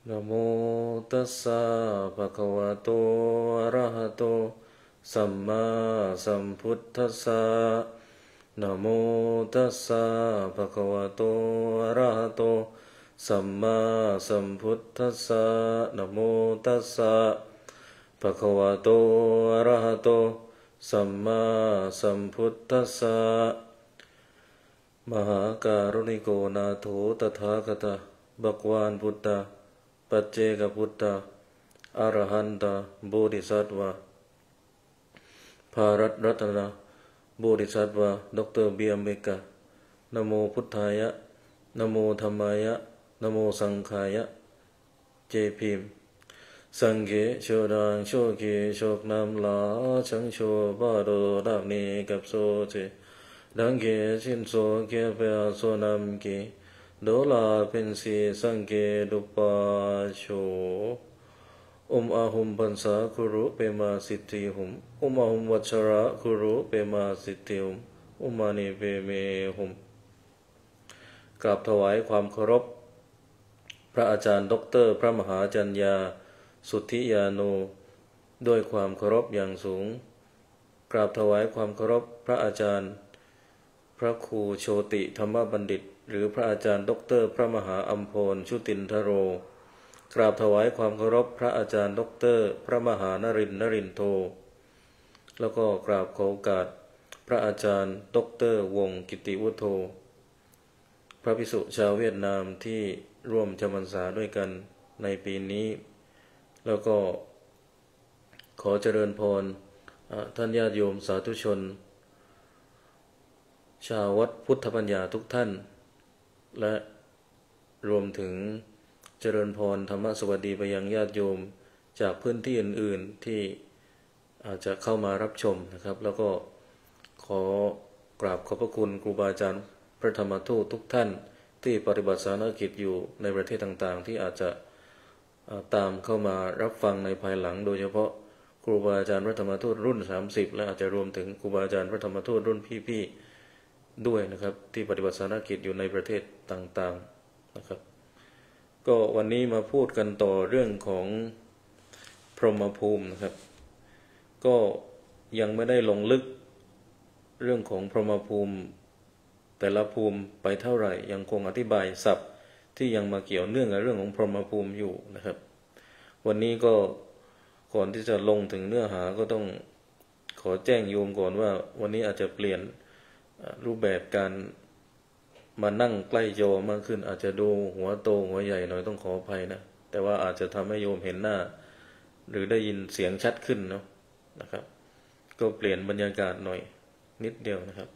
นะโมตัสสะภะคะวะโตอะระหะโตสัมมาสัมพุทธัสสะนะโมตัสสะภะคะวะโตอะระหะโตสัมมาสัมพุทธัสสะนะโมตัสสะภะคะวะโตอะระหะโตสัมมาสัมพุทธัสสะมหาการุณิโกนาโถตถาคตภควานพุทธะปัจเจกพุทธะอรหันตโบธิสัตวะภารัตรัตนะโบธิสัตวะดรบีอัมเบกะนะโมพุทธายะนะโมธัมมายะนะโมสังฆายะเจพิมสังเกโชดังโชเกโชกนำลาชังโชบาโดดักเนกับโซเจดังเกชินโซเกเปอโซนำเกโดลาเป็นสีสังเกดุปาโชอาหุมปันสาคุรุเปมาสิทธิหุมอาหุมวัชระคุรุเปมาสิทธิหุมมานิเปเมหุมกราบถวายความเคารพพระอาจารย์ด็อกเตอร์พระมหาจัญญาสุทธิยาโนด้วยความเคารพอย่างสูงกราบถวายความเคารพพระอาจารย์พระครูโชติธรรมบัณฑิตหรือพระอาจารย์ด็อกเตอร์พระมหาอัมพรชุตินทโรกราบถวายความเคารพพระอาจารย์ด็อกเตอร์พระมหานรินทร์โทแล้วก็กราบขอโอกาสพระอาจารย์ด็อกเตอร์วงศ์กิติวุฒโธพระภิกษุชาวเวียดนามที่ร่วมจำพรรษาด้วยกันในปีนี้แล้วก็ขอเจริญพรท่านญาติโยมสาธุชนชาววัดพุทธปัญญาทุกท่านและรวมถึงเจริญพรธรรมสวัสดีไปยังญาติโยมจากพื้นที่อื่นๆที่อาจจะเข้ามารับชมนะครับแล้วก็ขอกราบขอบพระคุณครูบาอาจารย์พระธรรมทูตทุกท่านที่ปฏิบัติศาสนกิจอยู่ในประเทศต่างๆที่อาจจะตามเข้ามารับฟังในภายหลังโดยเฉพาะครูบาอาจารย์พระธรรมทูตรุ่น30และอาจจะรวมถึงครูบาอาจารย์พระธรรมทูตรุ่นพี่ๆด้วยนะครับที่ปฏิบัติศาสนกิจอยู่ในประเทศต่างๆนะครับก็วันนี้มาพูดกันต่อเรื่องของพรหมภูมินะครับก็ยังไม่ได้ลงลึกเรื่องของพรหมภูมิแต่ละภูมิไปเท่าไหร่ยังคงอธิบายศัพท์ที่ยังมาเกี่ยวเนื่องกับเรื่องของพรหมภูมิอยู่นะครับวันนี้ก็ก่อนที่จะลงถึงเนื้อหาก็ต้องขอแจ้งโยมก่อนว่าวันนี้อาจจะเปลี่ยนรูปแบบการมานั่งใกล้โยมมากขึ้นอาจจะดูหัวโตหัวใหญ่หน่อยต้องขออภัยนะแต่ว่าอาจจะทำให้โยมเห็นหน้าหรือได้ยินเสียงชัดขึ้นเนาะนะครับก็เปลี่ยนบรรยากาศหน่อยนิดเดียวนะครับ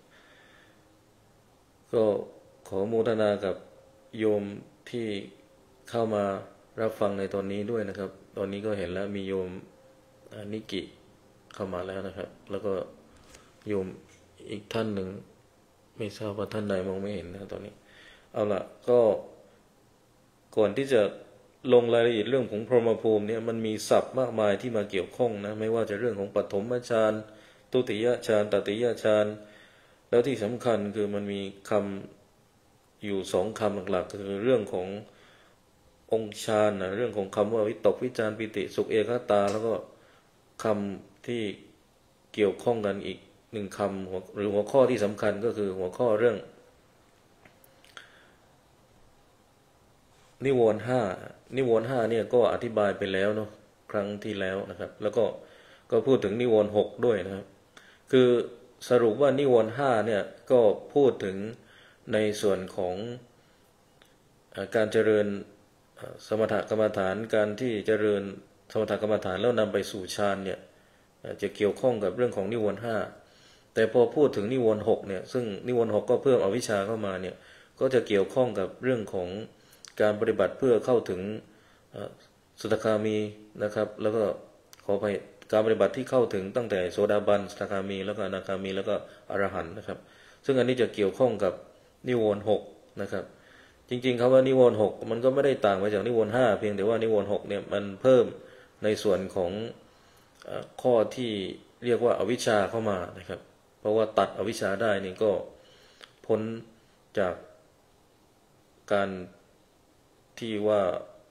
ก็ขอโมทนากับโยมที่เข้ามารับฟังในตอนนี้ด้วยนะครับตอนนี้ก็เห็นแล้วมีโยมนิกิเข้ามาแล้วนะครับแล้วก็โยมอีกท่านหนึ่งไม่ทราบว่าท่านใดมองไม่เห็นนะตอนนี้เอาล่ะก็ก่อนที่จะลงรายละเอียดเรื่องของพรหมภูมิเนี่ยมันมีศัพท์มากมายที่มาเกี่ยวข้องนะไม่ว่าจะเรื่องของปฐมฌานทุติยฌานตติยฌานแล้วที่สำคัญคือมันมีคำอยู่2 คำหลักๆคือเรื่องขององค์ฌานนะเรื่องของคำว่าวิตกวิจารปิติสุขเอกตาแล้วก็คำที่เกี่ยวข้องกันอีก1 คำหรือหัวข้อที่สำคัญก็คือหัวข้อเรื่องนิวรณ์5เนี่ยก็อธิบายไปแล้วเนาะครั้งที่แล้วนะครับแล้วก็พูดถึงนิวรณ์6ด้วยนะครับคือสรุปว่านิวรณ์5เนี่ยก็พูดถึงในส่วนของการเจริญสมถกรรมฐานการที่เจริญสมถกรรมฐานแล้วนำไปสู่ฌานเนี่ยจะเกี่ยวข้องกับเรื่องของนิวรณ์5แต่พอพูดถึงนิวรณ์6เนี่ยซึ่งนิวรณ์6ก็เพิ่มอวิชชาเข้ามาเนี่ยก็จะเกี่ยวข้องกับเรื่องของการปฏิบัติเพื่อเข้าถึงสุตคามีนะครับแล้วก็ขอไปการปฏิบัติที่เข้าถึงตั้งแต่โสดาบันสกทามีแล้วก็อนาคามีแล้วก็อรหันต์นะครับซึ่งอันนี้จะเกี่ยวข้องกับนิวรณ์6นะครับจริงๆคำว่านิวรณ์6มันก็ไม่ได้ต่างไปจากนิวรณ์5เพียงแต่ว่านิวรณ์6เนี่ยมันเพิ่มในส่วนของข้อที่เรียกว่าอวิชชาเข้ามานะครับเพราะว่าตัดอวิชชาได้นี่ก็พ้นจากการที่ว่า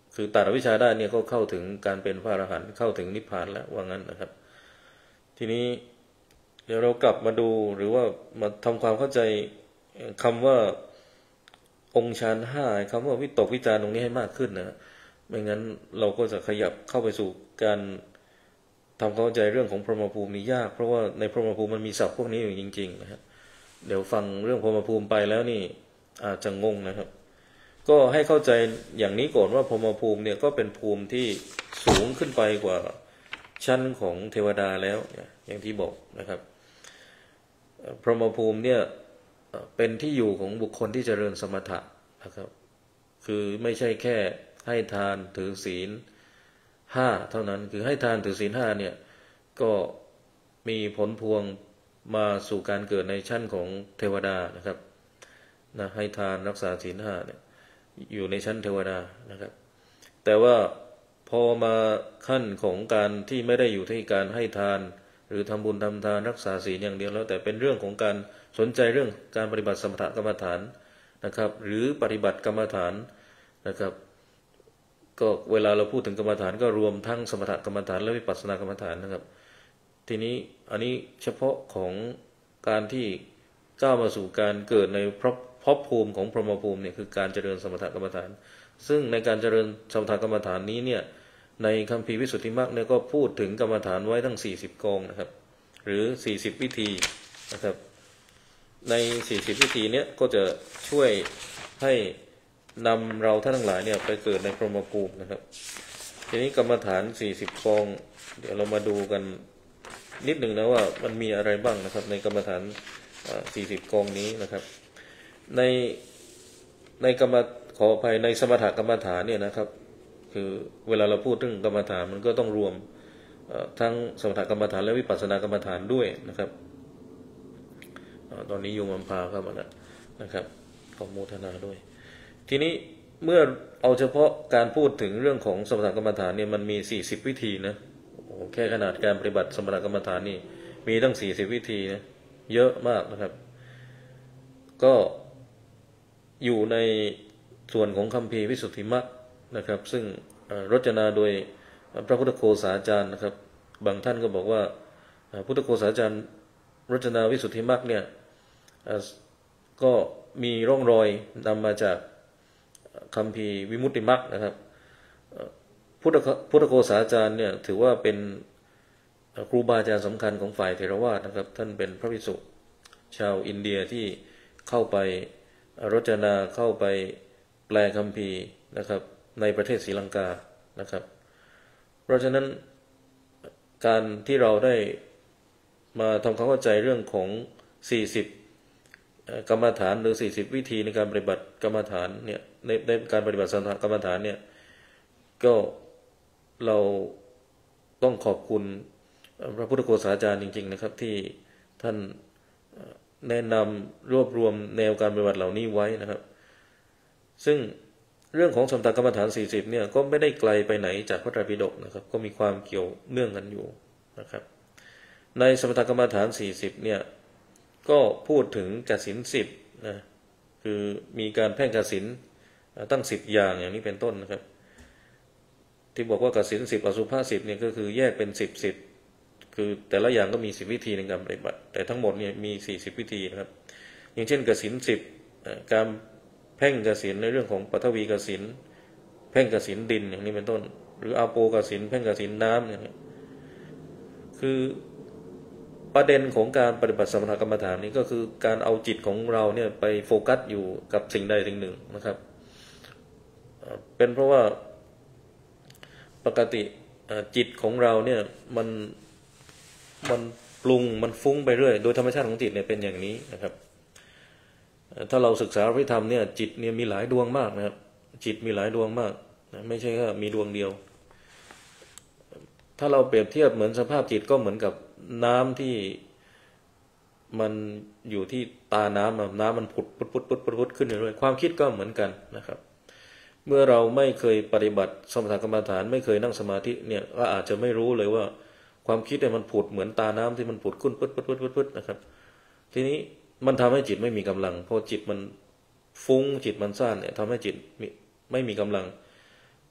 คือตัดอวิชชาได้เนี่ยก็เข้าถึงการเป็นพระอรหันต์เข้าถึงนิพพานแล้วว่างั้นนะครับทีนี้เดี๋ยวเรากลับมาดูหรือว่ามาทำความเข้าใจคำว่าองค์ฌานห้าคำว่าวิตกวิจารตรงนี้ให้มากขึ้นนะไม่งั้นเราก็จะขยับเข้าไปสู่การทำความเข้าใจเรื่องของพรหมภูมินี่ยากเพราะว่าในพรหมภูมิมันมีศัพท์พวกนี้อยู่จริงๆนะฮะเดี๋ยวฟังเรื่องพรหมภูมิไปแล้วนี่อาจจะงงนะครับก็ให้เข้าใจอย่างนี้ก่อนว่าพรหมภูมิเนี่ยก็เป็นภูมิที่สูงขึ้นไปกว่าชั้นของเทวดาแล้วอย่างที่บอกนะครับพรหมภูมิเนี่ยเป็นที่อยู่ของบุคคลที่เจริญสมถะนะครับคือไม่ใช่แค่ให้ทานถือศีลห้าเท่านั้นคือให้ทานถือศีลห้าเนี่ยก็มีผลพวงมาสู่การเกิดในชั้นของเทวดานะครับนะให้ทานรักษาศีลห้าเนี่ยอยู่ในชั้นเทวดานะครับแต่ว่าพอมาขั้นของการที่ไม่ได้อยู่ที่การให้ทานหรือทำบุญทำทานรักษาศีลอย่างเดียวแล้วแต่เป็นเรื่องของการสนใจเรื่องการปฏิบัติสมถกรรมฐานนะครับหรือปฏิบัติกรรมฐานนะครับก็เวลาเราพูดถึงกรรมฐานก็รวมทั้งสมถกรรมฐานและวิปัสสนากรรมฐานนะครับทีนี้อันนี้เฉพาะของการที่ก้าวมาสู่การเกิดในภพภูมิของพรหมภูมิเนี่ยคือการเจริญสมถกรรมฐานซึ่งในการเจริญสมถกรรมฐานนี้เนี่ยในคัมภีร์วิสุทธิมรรคเนี่ยก็พูดถึงกรรมฐานไว้ทั้ง40กองนะครับหรือ40วิธีนะครับใน40วิธีเนี้ยก็จะช่วยให้นำเราท่านทั้งหลายเนี่ยไปเกิดในพรหมภูมินะครับทีนี้กรรมฐาน40กองเดี๋ยวเรามาดูกันนิดหนึ่งนะว่ามันมีอะไรบ้างนะครับในกรรมฐาน40กองนี้นะครับในกรรมขออภัยในสมถกรรมฐานเนี่ยนะครับคือเวลาเราพูดถึงกรรมฐานมันก็ต้องรวมทั้งสมถกรรมฐานและวิปัสสนากรรมฐานด้วยนะครับตอนนี้โยมอัมพาเข้ามาแล้วนะครับขอโมทนาด้วยทีนี้เมื่อเอาเฉพาะการพูดถึงเรื่องของสมถกรรมฐานเนี่ยมันมี40วิธีนะแค่ขนาดการปฏิบัติสมถกรรมฐานนี่มีตั้ง40วิธีนะเยอะมากนะครับก็อยู่ในส่วนของคัมภีร์วิสุทธิมรรคนะครับซึ่งรจนาโดยพระพุทธโฆษาจารย์นะครับบางท่านก็บอกว่าพุทธโฆษาจารย์รจนาวิสุทธิมรรคเนี่ยก็มีร่องรอยนำมาจากคัมภีร์วิมุตติมรรคนะครับพุทธโฆษาจารย์เนี่ยถือว่าเป็นครูบาอาจารย์สำคัญของฝ่ายเถรวาทนะครับท่านเป็นพระภิกษุชาวอินเดียที่เข้าไปรจนาเข้าไปแปลคัมภีร์นะครับในประเทศศรีลังกานะครับเพราะฉะนั้นการที่เราได้มาทำความเข้าใจเรื่องของ40กรรมฐานหรือ40วิธีในการปฏิบัติกรรมฐานเนี่ยในการปฏิบัติสมถกรรมฐานเนี่ยก็เราต้องขอบคุณพระพุทธโฆษาจารย์จริงๆนะครับที่ท่านแนะนำรวบรวมแนวการปฏิบัติเหล่านี้ไว้นะครับซึ่งเรื่องของสมถกรรมฐาน40เนี่ยก็ไม่ได้ไกลไปไหนจากพระไตรปิฎกนะครับก็มีความเกี่ยวเนื่องกันอยู่นะครับในสมถกรรมฐาน40เนี่ยก็พูดถึงกสิณ10นะคือมีการแพ่งกสิณตั้ง10อย่างอย่างนี้เป็นต้นนะครับที่บอกว่ากสิณ10อสุภะ10เนี่ยก็คือแยกเป็น10คือแต่ละอย่างก็มี10วิธีในการปฏิบัติแต่ทั้งหมดเนี่ยมี40วิธีนะครับอย่างเช่นกสิณ10การเพ่งกสิณในเรื่องของปฐวีกสิณเพ่งกสิณดินอย่างนี้เป็นต้นหรืออาโปกสิณเพ่งกสิณน้ำอย่างนี้คือประเด็นของการปฏิบัติสมถกรรมฐานนี้ก็คือการเอาจิตของเราเนี่ยไปโฟกัสอยู่กับสิ่งใดสิ่งหนึ่งนะครับเป็นเพราะว่าปกติจิตของเราเนี่ยมันปรุงมันฟุ้งไปเรื่อยโดยธรรมชาติของจิตเนี่ยเป็นอย่างนี้นะครับถ้าเราศึกษาพระธรรมเนี่ยจิตเนี่ยมีหลายดวงมากนะครับจิตมีหลายดวงมากนะไม่ใช่แค่มีดวงเดียวถ้าเราเปรียบเทียบเหมือนสภาพจิตก็เหมือนกับน้ำที่มันอยู่ที่ตาน้ำน้ำมันผุดพุดขึ้นเรื่อยๆความคิดก็เหมือนกันนะครับเมื่อเราไม่เคยปฏิบัติสมถกรรมฐานไม่เคยนั่งสมาธิเนี่ยก็อาจจะไม่รู้เลยว่าความคิดเนี่ยมันผุดเหมือนตาน้ำที่มันผุดขึ้นพุดนะครับทีนี้มันทำให้จิตไม่มีกำลังพอจิตมันฟุ้งจิตมันซ่านเนี่ยทำให้จิตไม่มีกำลัง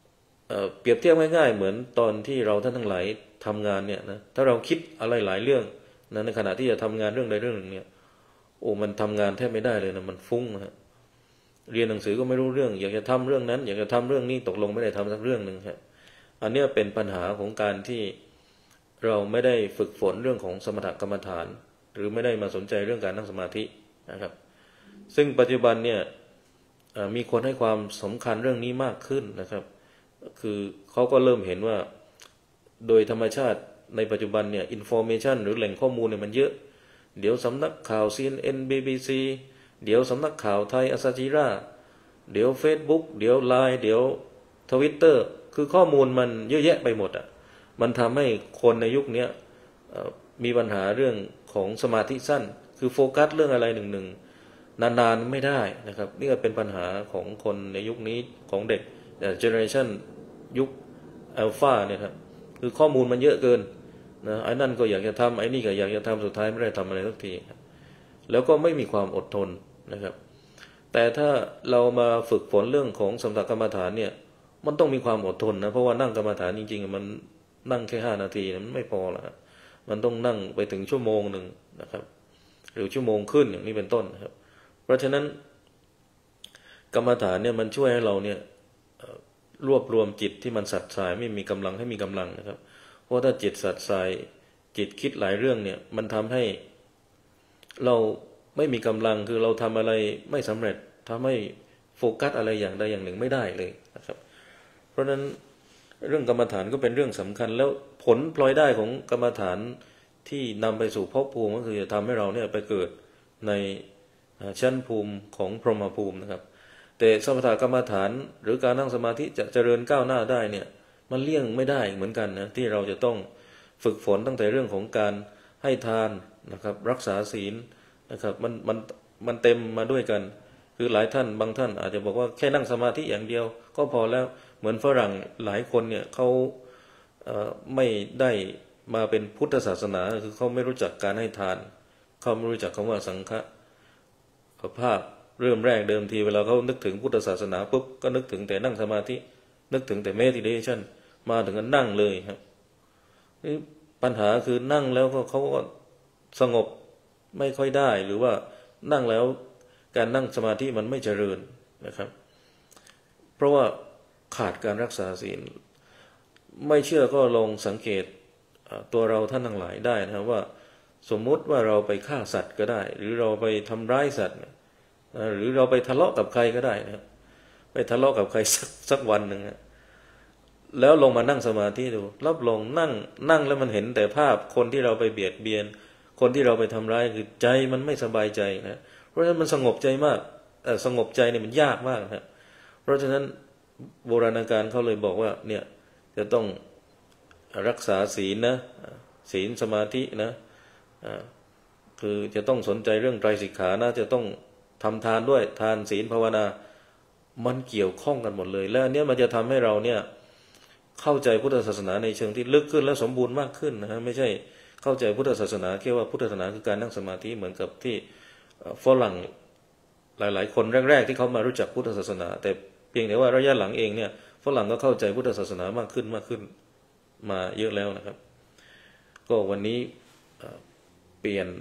เปรียบเทียบง่ายๆเหมือนตอนที่เราท่านทั้งหลายทำงานเนี่ยนะถ้าเราคิดอะไรหลายเรื่องนะในขณะที่จะทำงานเรื่องใดเรื่องหนึ่งเนี่ยโอ้มันทำงานแทบไม่ได้เลยนะมันฟุ้งนะฮะเรียนหนังสือก็ไม่รู้เรื่องอยากจะทำเรื่องนั้นอยากจะทำเรื่องนี้ตกลงไม่ได้ทำสักเรื่องหนึ่งครับอันนี้เป็นปัญหาของการที่เราไม่ได้ฝึกฝนเรื่องของสมถกรรมฐานหรือไม่ได้มาสนใจเรื่องการนั่งสมาธินะครับซึ่งปัจจุบันเนี่ยมีคนให้ความสำคัญเรื่องนี้มากขึ้นนะครับคือเขาก็เริ่มเห็นว่าโดยธรรมชาติในปัจจุบันเนี่ยอินโฟเมชันหรือแหล่งข้อมูลเนี่ยมันเยอะเดี๋ยวสำนักข่าว CNN BBC เดี๋ยวสำนักข่าวไทยอัสจีราเดี๋ยว Facebook เดี๋ยว LINE เดี๋ยว Twitter คือข้อมูลมันเยอะแยะไปหมดอ่ะมันทำให้คนในยุคนี้มีปัญหาเรื่องของสมาธิสั้นคือโฟกัสเรื่องอะไรหนึ่งนานๆไม่ได้นะครับนี่ก็เป็นปัญหาของคนในยุคนี้ของเด็กเจเนอเรชันยุคอัลฟาเนี่ยครับคือข้อมูลมันเยอะเกินนะไอ้นั่นก็อยากจะทำไอ้นี่ก็อยากจะทำสุดท้ายไม่ได้ทำอะไรสักทีแล้วก็ไม่มีความอดทนนะครับแต่ถ้าเรามาฝึกฝนเรื่องของสมถกรรมฐานเนี่ยมันต้องมีความอดทนนะเพราะว่านั่งกรรมฐานจริงๆมันนั่งแค่5 นาทีมันไม่พอละมันต้องนั่งไปถึงชั่วโมงหนึ่งนะครับหรือชั่วโมงขึ้นอย่างนี้เป็นต้นนะครับเพราะฉะนั้นกรรมฐานเนี่ยมันช่วยให้เราเนี่ยรวบรวมจิตที่มันสัดสายไม่มีกำลังให้มีกำลังนะครับเพราะถ้าจิตสัดสายจิตคิดหลายเรื่องเนี่ยมันทำให้เราไม่มีกำลังคือเราทำอะไรไม่สำเร็จทำให้โฟกัสอะไรอย่างใดอย่างหนึ่งไม่ได้เลยนะครับเพราะฉะนั้นเรื่องกรรมฐานก็เป็นเรื่องสำคัญแล้วผลพลอยได้ของกรรมฐานที่นำไปสู่ภพภูมิก็คือจะทำให้เราเนี่ยไปเกิดในชั้นภูมิของพรหมภูมินะครับแต่สมถกรรมฐานหรือการนั่งสมาธิจะเจริญก้าวหน้าได้เนี่ยมันเลี่ยงไม่ได้เหมือนกันนะที่เราจะต้องฝึกฝนตั้งแต่เรื่องของการให้ทานนะครับรักษาศีลนะครับมันเต็มมาด้วยกันคือหลายท่านบางท่านอาจจะบอกว่าแค่นั่งสมาธิอย่างเดียวก็พอแล้วเหมือนฝรั่งหลายคนเนี่ยเขาไม่ได้มาเป็นพุทธศาสนาคือเขาไม่รู้จักการให้ทานเขาไม่รู้จักคำว่าสังฆภาพเริ่มแรกเดิมทีเวลาเขานึกถึงพุทธศาสนาปุ๊บก็นึกถึงแต่นั่งสมาธินึกถึงแต่ meditation มาถึงกันนั่งเลยครับนี่ปัญหาคือนั่งแล้วเขาก็สงบไม่ค่อยได้หรือว่านั่งแล้วการนั่งสมาธิมันไม่เจริญนะครับเพราะว่าขาดการรักษาศีลไม่เชื่อก็ลองสังเกตตัวเราท่านทั้งหลายได้นะครับว่าสมมุติว่าเราไปฆ่าสัตว์ก็ได้หรือเราไปทำร้ายสัตว์หรือเราไปทะเลาะกับใครก็ได้นะครับไปทะเลาะกับใครสักวันหนึ่งแล้วลงมานั่งสมาธิดูรับรองนั่งแล้วมันเห็นแต่ภาพคนที่เราไปเบียดเบียนคนที่เราไปทำร้ายคือใจมันไม่สบายใจนะเพราะฉะนั้นมันสงบใจมากสงบใจเนี่ยมันยากมากนะเพราะฉะนั้นโบราณกาลเขาเลยบอกว่าเนี่ยจะต้องรักษาศีลนะศีลสมาธินะคือจะต้องสนใจเรื่องไตรสิกขานะจะต้องทำทานด้วยทานศีลภาวนามันเกี่ยวข้องกันหมดเลยและอันนี้มันจะทำให้เราเนี่ยเข้าใจพุทธศาสนาในเชิงที่ลึกขึ้นและสมบูรณ์มากขึ้นนะฮะไม่ใช่เข้าใจพุทธศาสนาแค่ว่าพุทธศาสนาคือการนั่งสมาธิเหมือนกับที่ฝรั่งหลายๆคนแรกๆที่เขามารู้จักพุทธศาสนาแต่เพียงแต่ว่าระยะหลังเองเนี่ยฝรั่งก็เข้าใจพุทธศาสนามากขึ้นมาเยอะแล้วนะครับก็วันนี้เปลี่ยน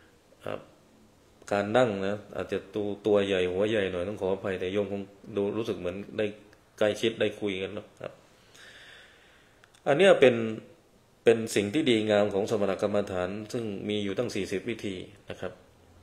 การนั่งนะอาจจะตัวใหญ่หัวใหญ่หน่อยต้องขออภัยแต่โยมคงดูรู้สึกเหมือนได้ใกล้ชิดได้คุยกันนะครับอันนี้เป็นสิ่งที่ดีงามของสมถกรรมฐานซึ่งมีอยู่ตั้ง40วิธีนะครับ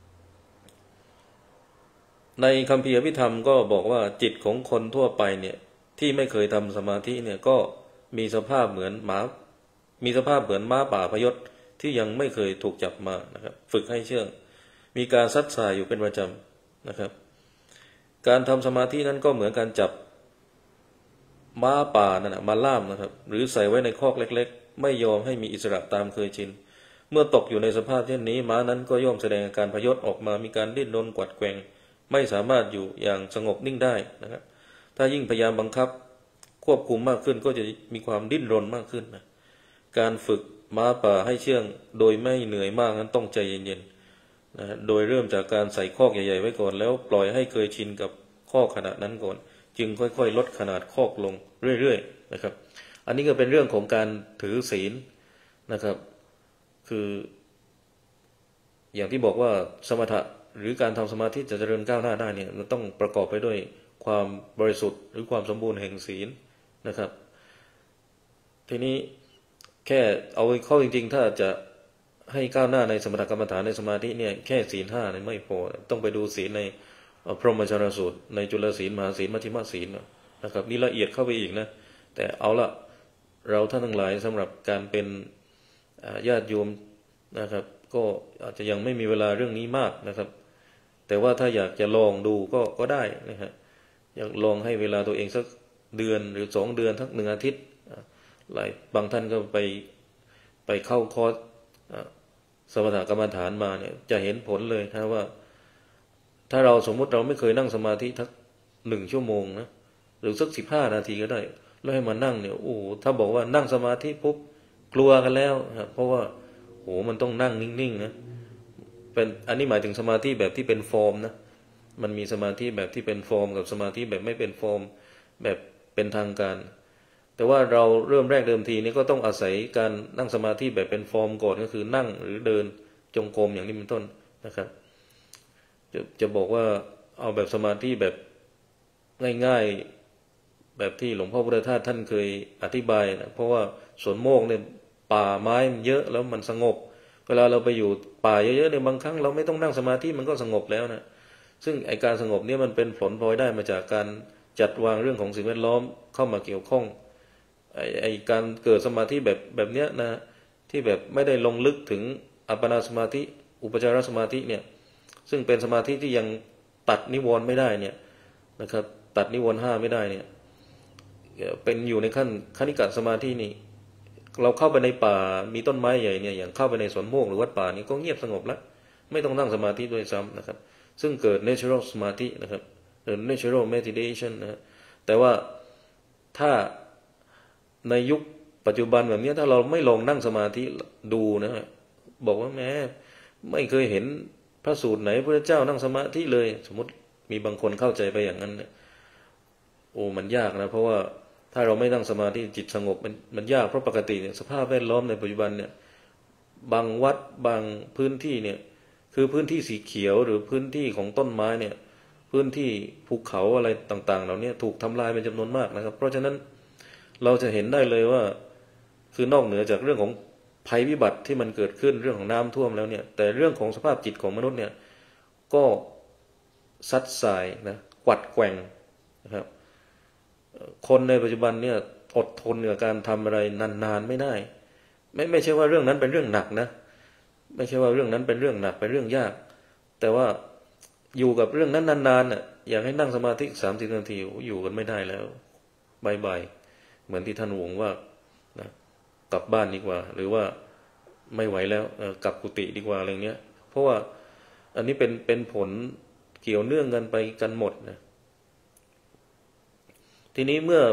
ในคัมภีร์อภิธรรมก็บอกว่าจิตของคนทั่วไปเนี่ยที่ไม่เคยทำสมาธิเนี่ยก็มีสภาพเหมือนม้าป่าพยศที่ยังไม่เคยถูกจับมานะครับฝึกให้เชื่องมีการซัดสายอยู่เป็นประจำนะครับการทำสมาธินั้นก็เหมือนการจับม้าป่านั่นมาล่ามนะครับหรือใส่ไว้ในคอกเล็กๆไม่ยอมให้มีอิสระตามเคยชินเมื่อตกอยู่ในสภาพเช่นนี้ม้านั้นก็ย่อมแสดงอาการพยศออกมามีการดิ้นรนกวัดแกว่งไม่สามารถอยู่อย่างสงบนิ่งได้นะครับถ้ายิ่งพยายามบังคับควบคุมมากขึ้นก็จะมีความดิ้นรนมากขึ้นนะการฝึกม้าป่าให้เชื่องโดยไม่เหนื่อยมากนั้นต้องใจเย็นๆนะโดยเริ่มจากการใส่คอกใหญ่ๆไว้ก่อนแล้วปล่อยให้เคยชินกับคอกขณะนั้นก่อนจึงค่อยๆลดขนาดคอกลงเรื่อยๆนะครับอันนี้ก็เป็นเรื่องของการถือศีลนะครับคืออย่างที่บอกว่าสมถะหรือการทำสมาธิจะเจริญก้าวหน้าได้เนี่ยมันต้องประกอบไปด้วยความบริสุทธิ์หรือความสมบูรณ์แห่งศีลนะครับทีนี้แค่เอาเข้าจริงๆถ้าจะให้ก้าวหน้าในสมถกรรมฐานในสมาธิเนี่ยแค่ศีล5เนี่ยไม่พอต้องไปดูศีลในพรหมจารสูตรในจุลศีลมหาศีลมัชฌิมศีลนะครับนี่ละเอียดเข้าไปอีกนะแต่เอาละเราท่านทั้งหลายสำหรับการเป็นญาติโยมนะครับก็อาจจะยังไม่มีเวลาเรื่องนี้มากนะครับแต่ว่าถ้าอยากจะลองดูก็ได้นะฮะอยากลองให้เวลาตัวเองสักเดือนหรือ2 เดือนทัก1 อาทิตย์หลายบางท่านก็ไปเข้าคอร์สสมถกรรมฐานมาเนี่ยจะเห็นผลเลยนะว่าถ้าเราสมมุติเราไม่เคยนั่งสมาธิทัก1 ชั่วโมงนะหรือสัก15 นาทีก็ได้แล้วให้มานั่งเนี่ยโอ้ถ้าบอกว่านั่งสมาธิปุ๊บกลัวกันแล้วครับเพราะว่าโอ้มันต้องนั่งนิ่งๆนะเป็นอันนี้หมายถึงสมาธิแบบที่เป็นฟอร์มนะมันมีสมาธิแบบที่เป็นฟอร์มกับสมาธิแบบไม่เป็นฟอร์มแบบเป็นทางการแต่ว่าเราเริ่มแรกเดิมทีนี้ก็ต้องอาศัยการนั่งสมาธิแบบเป็นฟอร์มก่อนก็คือนั่งหรือเดินจงกรมอย่างนี้เป็นต้นนะครับจะบอกว่าเอาแบบสมาธิแบบง่ายๆแบบที่หลวงพ่อพุทธทาสท่านเคยอธิบายนะเพราะว่าสวนโมกเนี่ยป่าไม้มันเยอะแล้วมันสงบเวลาเราไปอยู่ป่าเยอะๆเนี่ยบางครั้งเราไม่ต้องนั่งสมาธิมันก็สงบแล้วนะซึ่งไอการสงบเนี่ยมันเป็นผลพลอยได้มาจากการจัดวางเรื่องของสิ่งแวดล้อมเข้ามาเกี่ยวข้องไอการเกิดสมาธิแบบเนี้ยนะที่แบบไม่ได้ลงลึกถึงอัปปนาสมาธิอุปจารสมาธิเนี่ยซึ่งเป็นสมาธิที่ยังตัดนิวรณ์ไม่ได้เนี่ยนะครับตัดนิวรณ์5ไม่ได้เนี่ยเป็นอยู่ในขั้นคณิกะสมาธินี่เราเข้าไปในป่ามีต้นไม้ใหญ่เนี่ยอย่างเข้าไปในสวนโมกหรือวัดป่านี่ก็เงียบสงบแล้วไม่ต้องนั่งสมาธิด้วยซ้ำนะครับซึ่งเกิด natural สมาธินะครับหรือ natural meditation นะแต่ว่าถ้าในยุคปัจจุบันแบบนี้ถ้าเราไม่ลองนั่งสมาธิดูนะบอกว่าแม้ไม่เคยเห็นพระสูตรไหนพระเจ้านั่งสมาธิเลยสมมติมีบางคนเข้าใจไปอย่างนั้นเนี่ยโอ้มันยากนะเพราะว่าถ้าเราไม่นั่งสมาธิจิตสงบมันยากเพราะปกติเนี่ยสภาพแวดล้อมในปัจจุบันเนี่ยบางวัดบางพื้นที่เนี่ยคือพื้นที่สีเขียวหรือพื้นที่ของต้นไม้เนี่ยพื้นที่ภูเขาอะไรต่างๆเหล่านี้ถูกทำลายเป็นจำนวนมากนะครับเพราะฉะนั้นเราจะเห็นได้เลยว่าคือนอกเหนือจากเรื่องของภัยพิบัติที่มันเกิดขึ้นเรื่องของน้ำท่วมแล้วเนี่ยแต่เรื่องของสภาพจิตของมนุษย์เนี่ยก็ซัดสายนะกวัดแกว่งนะครับคนในปัจจุบันเนี่ยอดทนกับการทำอะไรนานๆไม่ได้ไม่ใช่ว่าเรื่องนั้นเป็นเรื่องหนักนะไม่ใช่ว่าเรื่องนั้นเป็นเรื่องหนักเป็นเรื่องยากแต่ว่าอยู่กับเรื่องนั้นนานๆน่ะอยากให้นั่งสมาธิ30 นาทีอยู่กันไม่ได้แล้วบายๆเหมือนที่ท่านหวงว่านะกลับบ้านดีกว่าหรือว่าไม่ไหวแล้วกลับกุฏิดีกว่าอะไรเงี้ยเพราะว่าอันนี้เป็นผลเกี่ยวเนื่องกันไปกันหมดนะทีนี้เมื่อ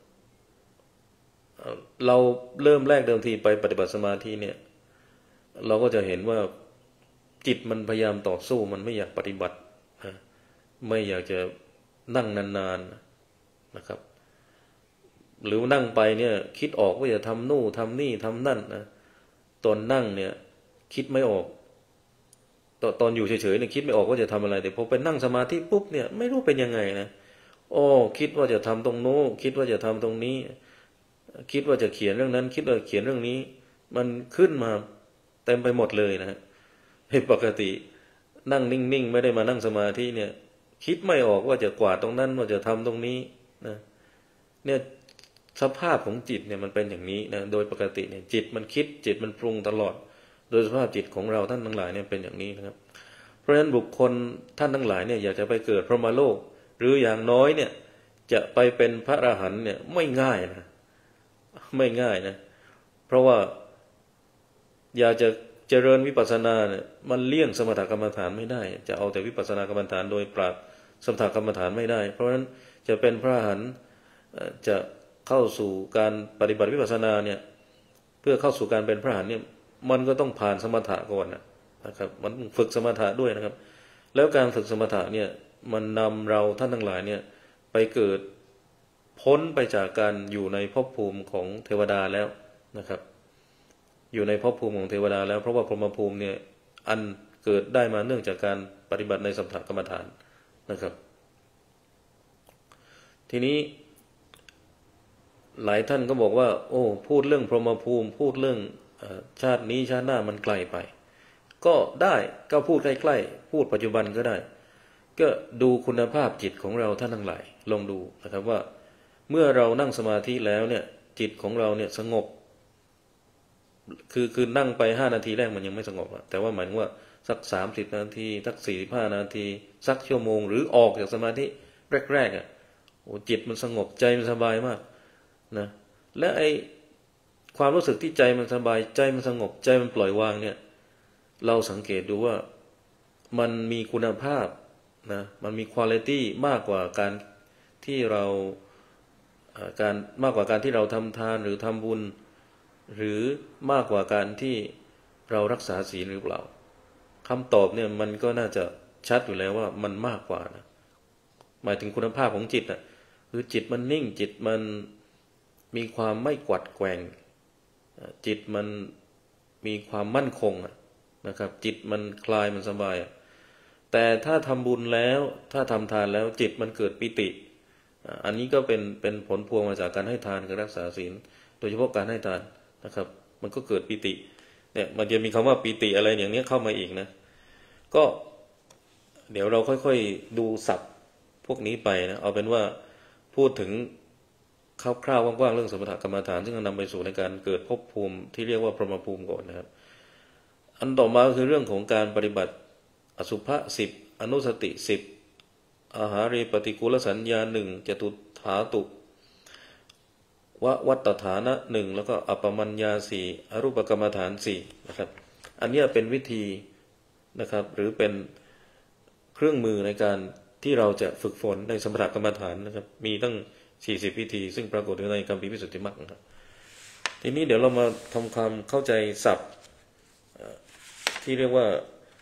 เราเริ่มแรกเดิมทีไปปฏิบัติสมาธิเนี่ยเราก็จะเห็นว่าจิตมันพยายามต่อสู้มันไม่อยากปฏิบัติไม่อยากจะนั่งนานๆนะครับหรือนั่งไปเนี่ยคิดออกว่าจะทำนู่นทำนี่ทำนั่นนะตอนนั่งเนี่ยคิดไม่ออกตอนอยู่เฉยๆเนี่ยคิดไม่ออกว่าจะทำอะไรแต่พอไปนั่งสมาธิปุ๊บเนี่ยไม่รู้เป็นยังไงนะโอ้คิดว่าจะทำตรงโน้นคิดว่าจะทำตรงนี้คิดว่าจะเขียนเรื่องนั้นคิดว่าเขียนเรื่องนี้มันขึ้นมาเต็มไปหมดเลยนะให้ปกตินั่งนิ่งๆไม่ได้มานั่งสมาธิเนี่ยคิดไม่ออกว่าจะกวาดตรงนั้นว่าจะทำตรงนี้นะเนี่ยสภาพของจิตเนี่ยมันเป็นอย่างนี้นะโดยปกติเนี่ยจิตมันคิดจิตมันปรุงตลอดโดยสภาพจิตของเราท่านทั้งหลายเนี่ยเป็นอย่างนี้นะครับเพราะฉะนั้นบุคคลท่านทั้งหลายเนี่ยอยากจะไปเกิดพรหมโลกหรืออย่างน้อยเนี่ยจะไปเป็นพระอรหันต์เนี่ยไม่ง่ายนะไม่ง่ายนะเพราะว่าอยากจะเจริญวิปัสสนาเนี่ยมันเลี่ยงสมถกรรมฐานไม่ได้จะเอาแต่วิปัสสนากรรมฐานโดยปราศสมถกรรมฐานไม่ได้เพราะฉะนั้นจะเป็นพระอรหันต์จะเข้าสู่การปฏิบัติวิปัสสนาเนี่ยเพื่อเข้าสู่การเป็นพระอรหันต์เนี่ยมันก็ต้องผ่านสมถะก่อนนะครับมันฝึกสมถะด้วยนะครับแล้วการฝึกสมถะเนี่ยมันนำเราท่านทั้งหลายเนี่ยไปเกิดพ้นไปจากการอยู่ในภพภูมิของเทวดาแล้วนะครับอยู่ในภพภูมิของเทวดาแล้วเพราะว่าพรหมภูมิเนี่ยอันเกิดได้มาเนื่องจากการปฏิบัติในสมถกรรมฐานนะครับทีนี้หลายท่านก็บอกว่าโอ้พูดเรื่องพรหมภูมิพูดเรื่องชาตินี้ชาติหน้ามันไกลไปก็ได้ก็พูดใกล้ๆพูดปัจจุบันก็ได้ก็ดูคุณภาพจิตของเราท่านทั้งหลายลองดูนะครับว่าเมื่อเรานั่งสมาธิแล้วเนี่ยจิตของเราเนี่ยสงบคือนั่งไป5 นาทีแรกมันยังไม่สงบแต่ว่าหมายถึงว่าสัก30 นาทีสัก45 นาทีสักชั่วโมงหรือออกจากสมาธิแรกโอ้จิตมันสงบใจมันสบายมากนะและไอความรู้สึกที่ใจมันสบายใจมันสงบใจมันปล่อยวางเนี่ยเราสังเกตดูว่ามันมีคุณภาพนะมันมีคุณภาพมากกว่าการที่เรามากกว่าการที่เราทำทานหรือทำบุญหรือมากกว่าการที่เรารักษาศีลหรือเปล่าคำตอบเนี่ยมันก็น่าจะชัดอยู่แล้วว่ามันมากกว่านะหมายถึงคุณภาพของจิตคือจิตมันนิ่งจิตมันมีความไม่กวัดแกว่งจิตมันมีความมั่นคงนะครับจิตมันคลายมันสบายแต่ถ้าทำบุญแล้วถ้าทำทานแล้วจิตมันเกิดปิติอันนี้ก็เป็นผลพวงมาจากการให้ทานกับรักษาศีลโดยเฉพาะการให้ทานนะครับมันก็เกิดปิติเนี่ยมันจะมีคำว่าปิติอะไรอย่างนี้เข้ามาอีกนะก็เดี๋ยวเราค่อยๆดูศัพท์พวกนี้ไปนะเอาเป็นว่าพูดถึงคร่าวๆกว้างๆเรื่องสมถกรรมฐานซึ่งจะนำไปสู่ในการเกิดภพภูมิที่เรียกว่าพรหมภูมิก่อนนะครับอันต่อมาคือเรื่องของการปฏิบัติอสุภะ10อนุสติ10อาหารีปฏิกูลสัญญา1จตุถาตุวัตถานะ1แล้วก็อัปปมัญญา4อรูปกรรมฐาน4นะครับอันนี้เป็นวิธีนะครับหรือเป็นเครื่องมือในการที่เราจะฝึกฝนในสมถกรรมฐานนะครับมีตั้ง40 วิธีซึ่งปรากฏอยู่ในคัมภีร์วิสุทธิมรรคนะครับทีนี้เดี๋ยวเรามาทำความเข้าใจศัพท์ที่เรียกว่า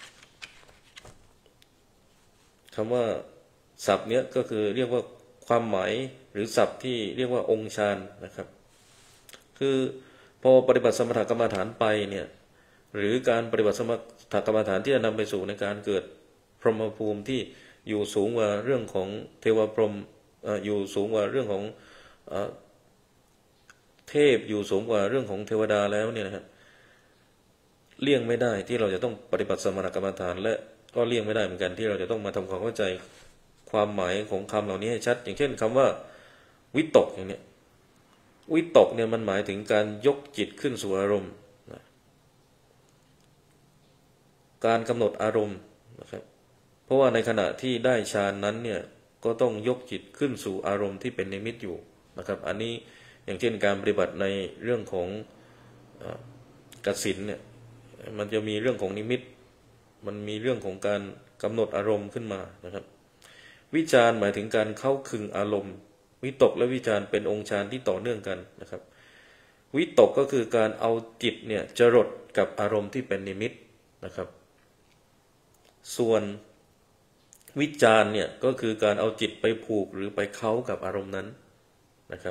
คำว่าศัพท์เนี้ยก็คือเรียกว่าความหมายหรือศัพท์ที่เรียกว่าองค์ฌานนะครับคือพอปฏิบัติสมถกรรมฐานไปเนี่ยหรือการปฏิบัติสมถกรรมฐานที่จะนำไปสู่ในการเกิดพรหมภูมิที่อยู่สูงกว่าเรื่องของเทวพรหมอยู่สูงกว่าเรื่องของเทพอยู่สูงกว่าเรื่องของเทวดาแล้วเนี่ยนะครับเลี่ยงไม่ได้ที่เราจะต้องปฏิบัติสมถกรรมฐานและก็เลี่ยงไม่ได้เหมือนกันที่เราจะต้องมาทำความเข้าใจความหมายของคำเหล่านี้ให้ชัดอย่างเช่นคำว่าวิตกอย่างนี้วิตกเนี่ยมันหมายถึงการยกจิตขึ้นสู่อารมณ์การกำหนดอารมณ์นะครับเพราะว่าในขณะที่ได้ฌานนั้นเนี่ยก็ต้องยกจิตขึ้นสู่อารมณ์ที่เป็นนิมิตอยู่นะครับอันนี้อย่างเช่นการปฏิบัติในเรื่องของกสิณเนี่ยมันจะมีเรื่องของนิมิตมันมีเรื่องของการกำหนดอารมณ์ขึ้นมานะครับวิจารหมายถึงการเข้าคึงอารมณ์วิตกและวิจารเป็นองค์ฌานที่ต่อเนื่องกันนะครับวิตกก็คือการเอาจิตเนี่ยจรดกับอารมณ์ที่เป็นนิมิตนะครับส่วนวิจารเนี่ยก็คือการเอาจิตไปผูกหรือไปเค้ากับอารมณ์นั้นนะครับ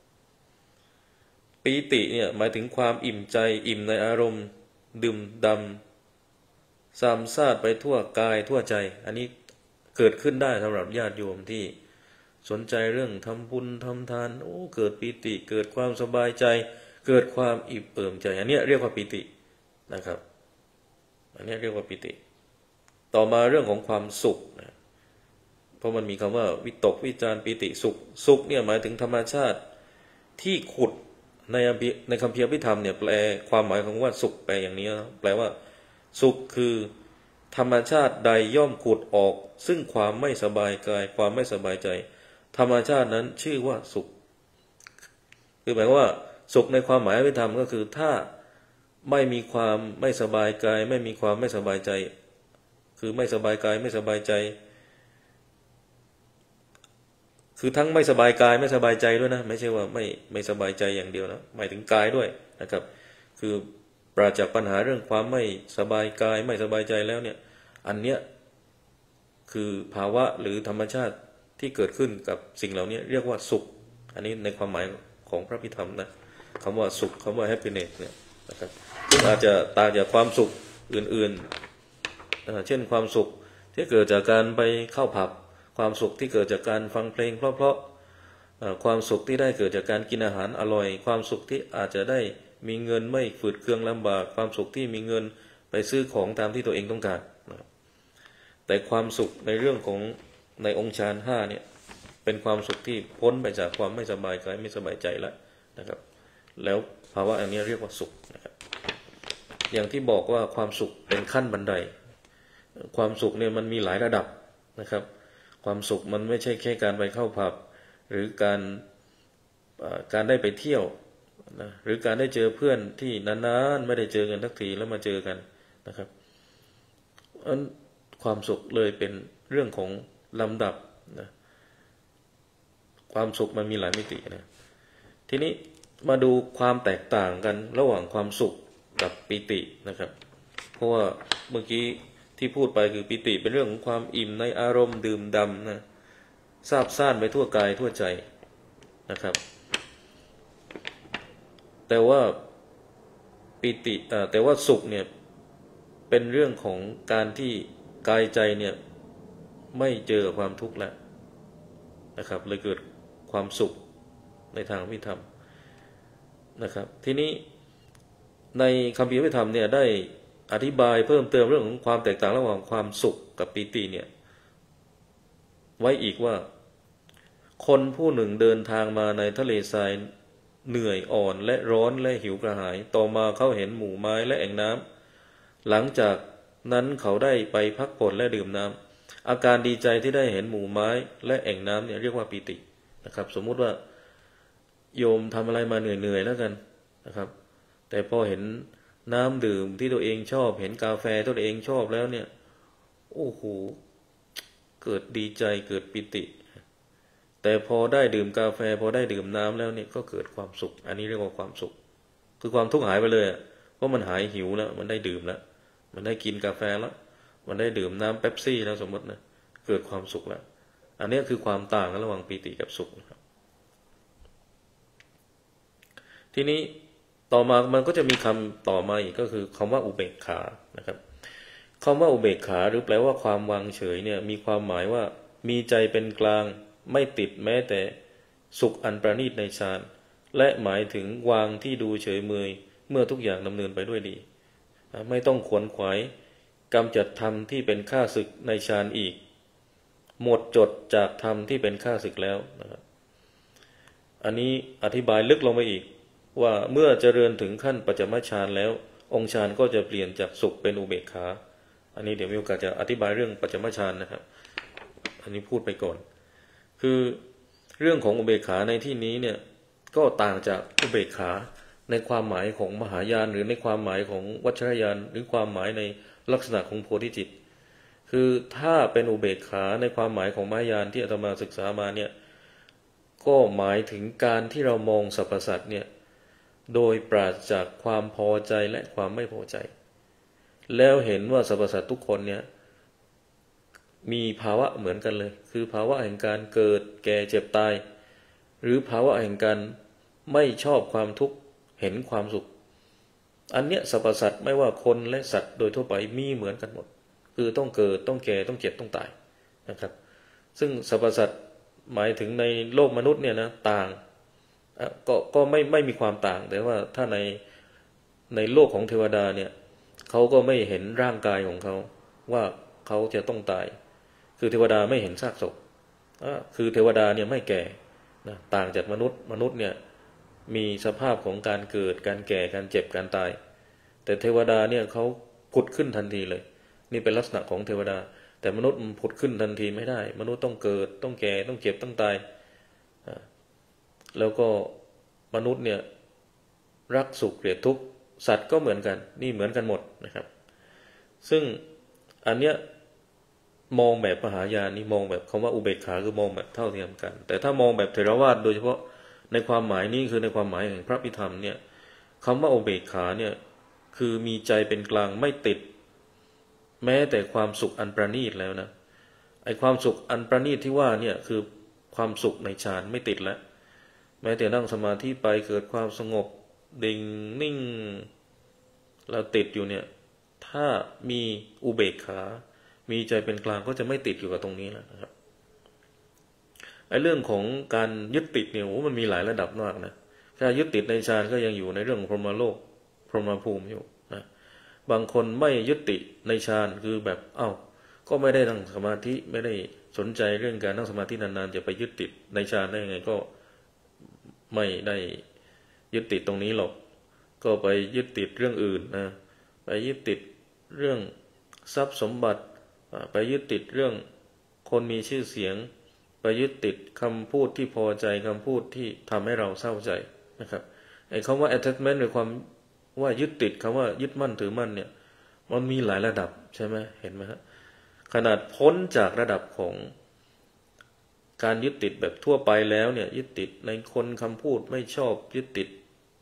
ปีติเนี่ยหมายถึงความอิ่มใจอิ่มในอารมณ์ดื่มดำซามซาดไปทั่วกายทั่วใจอันนี้เกิดขึ้นได้สำหรับญาติโยมที่สนใจเรื่องทำบุญทำทานเกิดปีติเกิดความสบายใจเกิดความอิ่มเอิบใจอันนี้เรียกว่าปีตินะครับอันนี้เรียกว่าปีติต่อมาเรื่องของความสุขนะเพราะมันมีคำว่าวิตกวิจารปีติสุขเนี่ยหมายถึงธรรมชาติที่ขุดในคัมภีร์อภิธรรมเนี่ยแปลความหมายของว่าสุขแปลอย่างนี้แปลว่าสุขคือธรรมชาติใดย่อมขุดออกซึ่งความไม่สบายกายความไม่สบายใจธรรมชาตินั้นชื่อว่าสุขคือหมายว่าสุขในความหมายอภิธรรมก็คือถ้าไม่มีความไม่สบายกายไม่มีความไม่สบายใจคือไม่สบายกายไม่สบายใจคือทั้งไม่สบายกายไม่สบายใจด้วยนะไม่ใช่ว่าไม่สบายใจอย่างเดียวนะหมายถึงกายด้วยนะครับคือปราศจากปัญหาเรื่องความไม่สบายกายไม่สบายใจแล้วเนี่ยอันเนี้ยคือภาวะหรือธรรมชาติที่เกิดขึ้นกับสิ่งเหล่านี้เรียกว่าสุขอันนี้ในความหมายของพระพิธรรมนะคำว่าสุขคำว่า happiness เนี่ยนะครับซึ่งอาจจะต่างจากความสุขอื่นๆเช่นความสุขที่เกิดจากการไปเข้าผับความสุขที่เกิดจากการฟังเพลงเพราะๆความสุขที่ได้เกิดจากการกินอาหารอร่อยความสุขที่อาจจะได้มีเงินไม่ฝืดเคืองลำบากความสุขที่มีเงินไปซื้อของตามที่ตัวเองต้องการนะครับแต่ความสุขในเรื่องของในองค์ฌาน5เนี่ยเป็นความสุขที่พ้นไปจากความไม่สบายกายไม่สบายใจแล้วนะครับแล้วภาวะอันนี้เรียกว่าสุขนะครับอย่างที่บอกว่าความสุขเป็นขั้นบันไดความสุขเนี่ยมันมีหลายระดับนะครับความสุขมันไม่ใช่แค่การไปเข้าผับหรือการได้ไปเที่ยวนะหรือการได้เจอเพื่อนที่นานๆไม่ได้เจอกันสักทีแล้วมาเจอกันนะครับความสุขเลยเป็นเรื่องของลำดับนะความสุขมันมีหลายมิตินะทีนี้มาดูความแตกต่างกันระหว่างความสุขกับปิตินะครับเพราะว่าเมื่อกี้ที่พูดไปคือปิติเป็นเรื่องของความอิ่มในอารมณ์ดื่มด่ำนะซาบซ่านไปทั่วกายทั่วใจนะครับแต่ว่าปิติแต่ว่าสุขเนี่ยเป็นเรื่องของการที่กายใจเนี่ยไม่เจอความทุกข์แล้วนะครับเลยเกิดความสุขในทางวิธรรมนะครับทีนี้ในคัมภีร์วิธรรมเนี่ยได้อธิบายเพิ่มเติมเรื่องของความแตกต่างระหว่างความสุขกับปิติเนี่ยไว้อีกว่าคนผู้หนึ่งเดินทางมาในทะเลทรายเหนื่อยอ่อนและร้อนและหิวกระหายต่อมาเขาเห็นหมู่ไม้และแอ่งน้ำหลังจากนั้นเขาได้ไปพักผ่อนและดื่มน้ำอาการดีใจที่ได้เห็นหมู่ไม้และแอ่งน้ำเนี่ยเรียกว่าปิตินะครับสมมุติว่าโยมทำอะไรมาเหนื่อยๆแล้วกันนะครับแต่พอเห็นน้ำดื่มที่ตัวเองชอบเห็นกาแฟตัวเองชอบแล้วเนี่ยโอ้โหเกิดดีใจเกิดปิติแต่พอได้ดื่มกาแฟพอได้ดื่มน้ำแล้วเนี่ยก็เกิดความสุขอันนี้เรียกว่าความสุขคือความทุกข์หายไปเลยเพราะมันหายหิวแล้วมันได้ดื่มแล้วมันได้กินกาแฟแล้วมันได้ดื่มน้ำเป๊ปซี่แล้วสมมตินะเกิดความสุขแล้วอันนี้คือความต่างระหว่างปิติกับสุขนะครับทีนี้ต่อมามันก็จะมีคำต่อมาอีกก็คือคำว่าอุเบกขานะครับคำว่าอุเบกขาหรือแปลว่าความวางเฉยเนี่ยมีความหมายว่ามีใจเป็นกลางไม่ติดแม้แต่สุขอันประณีตในฌานและหมายถึงวางที่ดูเฉยเมยเมื่อทุกอย่างดำเนินไปด้วยดีไม่ต้องขวนขวายกำจัดธรรมที่เป็นข้าศึกในฌานอีกหมดจดจากธรรมที่เป็นข้าศึกแล้วนะครับอันนี้อธิบายลึกลงไปอีกว่าเมื่อเจริญถึงขั้นปัจจมฌานแล้วองค์ฌานก็จะเปลี่ยนจากสุขเป็นอุเบกขาอันนี้เดี๋ยวมีโอกาสจะอธิบายเรื่องปัจจมฌานนะครับอันนี้พูดไปก่อนคือเรื่องของอุเบกขาในที่นี้เนี่ยก็ต่างจากอุเบกขาในความหมายของมหายานหรือในความหมายของวัชรยานหรือความหมายในลักษณะของโพธิจิตคือถ้าเป็นอุเบกขาในความหมายของมหายานที่อาตมาศึกษามาเนี่ยก็หมายถึงการที่เรามองสรรพสัตว์เนี่ยโดยปราศจากความพอใจและความไม่พอใจแล้วเห็นว่าสรรพสัตว์ทุกคนเนี่ยมีภาวะเหมือนกันเลยคือภาวะแห่งการเกิดแก่เจ็บตายหรือภาวะแห่งการไม่ชอบความทุกข์เห็นความสุขอันเนี้ยสรรพสัตว์ไม่ว่าคนและสัตว์โดยทั่วไปมีเหมือนกันหมดคือต้องเกิดต้องแก่ต้องเจ็บต้องตายนะครับซึ่งสรรพสัตว์หมายถึงในโลกมนุษย์เนี่ยนะต่างก็ไม่มีความต่างแต่ว่าถ้าในโลกของเทวดาเนี่ยเขาก็ไม่เห็นร่างกายของเขาว่าเขาจะต้องตายคือเทวดาไม่เห็นซากศพคือเทวดาเนี่ยไม่แก่นะต่างจากมนุษย์เนี่ยมีสภาพของการเกิดการแก่การเจ็บการตายแต่เทวดาเนี่ยเขาผุดขึ้นทันทีเลยนี่เป็นลักษณะของเทวดาแต่มนุษย์ผุดขึ้นทันทีไม่ได้มนุษย์ต้องเกิดต้องแก่ต้องเจ็บต้องตายแล้วก็มนุษย์เนี่ยรักสุขเกลียดทุกข์สัตว์ก็เหมือนกันนี่เหมือนกันหมดนะครับซึ่งอันเนี้ยมองแบบมหายานนี่มองแบบคำว่าอุเบกขาคือมองแบบเท่าเทียมกันแต่ถ้ามองแบบเถรวาทโดยเฉพาะในความหมายนี้คือในความหมายแห่งพระพิธรรมเนี่ยคำว่าอุเบกขาเนี่ยคือมีใจเป็นกลางไม่ติดแม้แต่ความสุขอันประณีตแล้วนะไอ้ความสุขอันประณีตที่ว่าเนี่ยคือความสุขในฌานไม่ติดแล้วแม้แต่นั่งสมาธิไปเกิดความสงบดิ่งนิ่งแล้วติดอยู่เนี่ยถ้ามีอุเบกขามีใจเป็นกลางก็จะไม่ติดอยู่กับตรงนี้แล้วนะครับไอ้เรื่องของการยึดติดเนี่ยโอ้มันมีหลายระดับมากนะถ้ายึดติดในฌานก็ยังอยู่ในเรื่องของพรหมโลกพรหมภูมิอยู่นะบางคนไม่ยึดติดในฌานคือแบบก็ไม่ได้นั่งสมาธิไม่ได้สนใจเรื่องการนั่งสมาธินานๆจะไปยึดติดในฌานได้ยังไงก็ไม่ได้ยึดติดตรงนี้หรอกก็ไปยึดติดเรื่องอื่นนะไปยึดติดเรื่องทรัพย์สมบัติไปยึดติดเรื่องคนมีชื่อเสียงไปยึดติดคำพูดที่พอใจคำพูดที่ทำให้เราเศร้าใจนะครับไอ้คำว่า attachment หรือความว่ายึดติดคำว่ายึดมั่นถือมั่นเนี่ยมันมีหลายระดับใช่ไหมเห็นไหมครับขนาดพ้นจากระดับของการยึดติดแบบทั่วไปแล้วเนี่ยยึดติดในคนคำพูดไม่ชอบยึดติด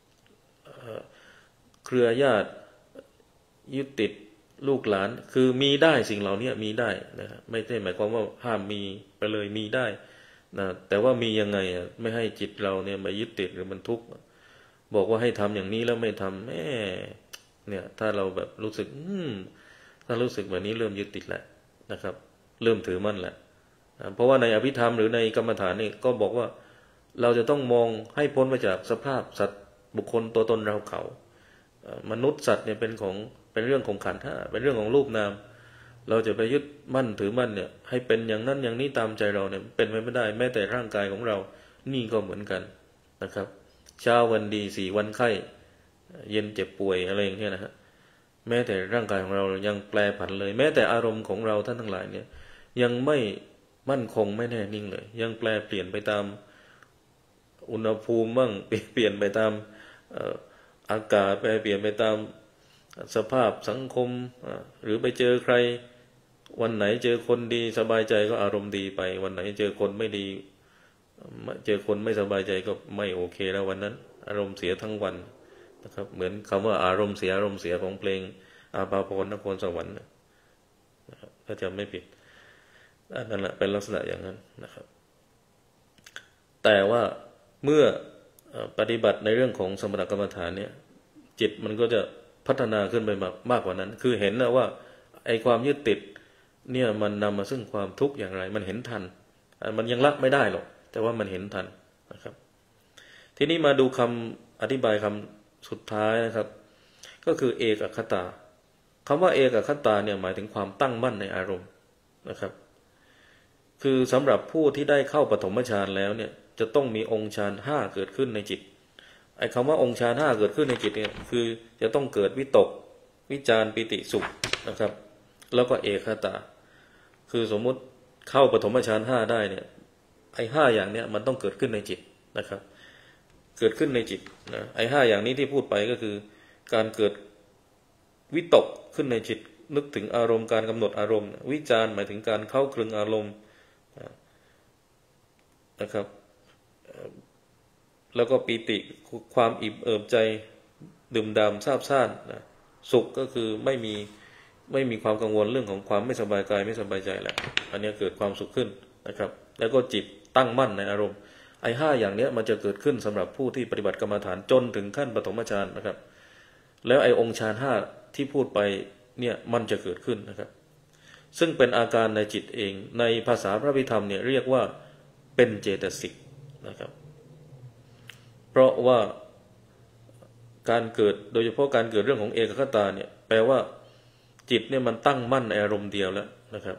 เครือญาติยึดติดลูกหลานคือมีได้สิ่งเหล่านี้มีได้นะครับไม่ใช่หมายความว่าห้ามมีไปเลยมีได้นะแต่ว่ามียังไงไม่ให้จิตเราเนี่ยมายึดติดหรือมันทุกข์บอกว่าให้ทำอย่างนี้แล้วไม่ทำเนี่ยถ้าเราแบบรู้สึกถ้ารู้สึกแบบนี้เริ่มยึดติดแล้วนะครับเริ่มถือมั่นแหละเพราะว่าในอภิธรรมหรือในกรรมฐานนี่ก็บอกว่าเราจะต้องมองให้พ้นมาจากสภาพสัตว์บุคคลตัวตนเราเขามนุษย์สัตว์เนี่ยเป็นเรื่องของขันธ์ห้าเป็นเรื่องของรูปนามเราจะไปยึดมั่นถือมั่นเนี่ยให้เป็นอย่างนั้นอย่างนี้ตามใจเราเนี่ยเป็นไปไม่ได้แม้แต่ร่างกายของเรานี่ก็เหมือนกันนะครับเช้าวันดี4วันไข้เย็นเจ็บป่วยอะไรอย่างเงี้ยนะฮะแม้แต่ร่างกายของเรายังแปรผันเลยแม้แต่อารมณ์ของเราท่านทั้งหลายเนี่ยยังไม่มั่นคงไม่แน่นิ่งเลยยังแปรเปลี่ยนไปตามอุณหภูมิบ้างเปลี่ยนไปตามอากาศแปรเปลี่ยนไปตามสภาพสังคมหรือไปเจอใครวันไหนเจอคนดีสบายใจก็อารมณ์ดีไปวันไหนเจอคนไม่ดีเจอคนไม่สบายใจก็ไม่โอเคแล้ววันนั้นอารมณ์เสียทั้งวันนะครับเหมือนคำว่าอารมณ์เสียของเพลงอาภาพรนครสวรรค์นะครับถ้าจำไม่ผิดนั่นแหละเป็นลักษณะอย่างนั้นนะครับแต่ว่าเมื่อปฏิบัติในเรื่องของสมถกรรมฐานเนี่ยจิตมันก็จะพัฒนาขึ้นไปมากกว่านั้นคือเห็นนะว่าไอ้ความยึดติดเนี่ยมันนำมาซึ่งความทุกข์อย่างไรมันเห็นทันมันยังละไม่ได้หรอกแต่ว่ามันเห็นทันนะครับทีนี้มาดูคำอธิบายคำสุดท้ายนะครับก็คือเอกคตาคำว่าเอกคตาเนี่ยหมายถึงความตั้งมั่นในอารมณ์นะครับคือสำหรับผู้ที่ได้เข้าปฐมฌานแล้วเนี่ยจะต้องมีองค์ฌาน5เกิดขึ้นในจิตไอ้คำว่าองค์ฌาน5เกิดขึ้นในจิตเนี่ยคือจะต้องเกิดวิตกวิจารปิติสุขนะครับแล้วก็เอกคตาคือสมมุติเข้าปฐมฌาน5ได้เนี่ยไอ้5อย่างเนี้ยมันต้องเกิดขึ้นในจิตนะครับเกิดขึ้นในจิตนะไอ้5อย่างนี้ที่พูดไปก็คือการเกิดวิตกขึ้นในจิตนึกถึงอารมณ์การกำหนดอารมณ์วิจารหมายถึงการเข้าคลึงอารมณ์นะครับแล้วก็ปีติความอิ่มเอิบใจดื่มด่ำซาบซ่านนะสุขก็คือไม่มีความกังวลเรื่องของความไม่สบายกายไม่สบายใจแหละอันนี้เกิดความสุขขึ้นนะครับแล้วก็จิตตั้งมั่นในอารมณ์ไอ้5อย่างนี้มันจะเกิดขึ้นสำหรับผู้ที่ปฏิบัติกรรมฐานจนถึงขั้นปฐมฌานนะครับแล้วไอ้องค์ฌาน5ที่พูดไปเนี่ยมันจะเกิดขึ้นนะครับซึ่งเป็นอาการในจิตเองในภาษาพระพิธรรมเนี่ยเรียกว่าเป็นเจตสิกนะครับเพราะว่าการเกิดโดยเฉพาะการเกิดเรื่องของเอกคตาเนี่ยแปลว่าจิตเนี่ยมันตั้งมั่นในอารมณ์เดียวแล้วนะครับ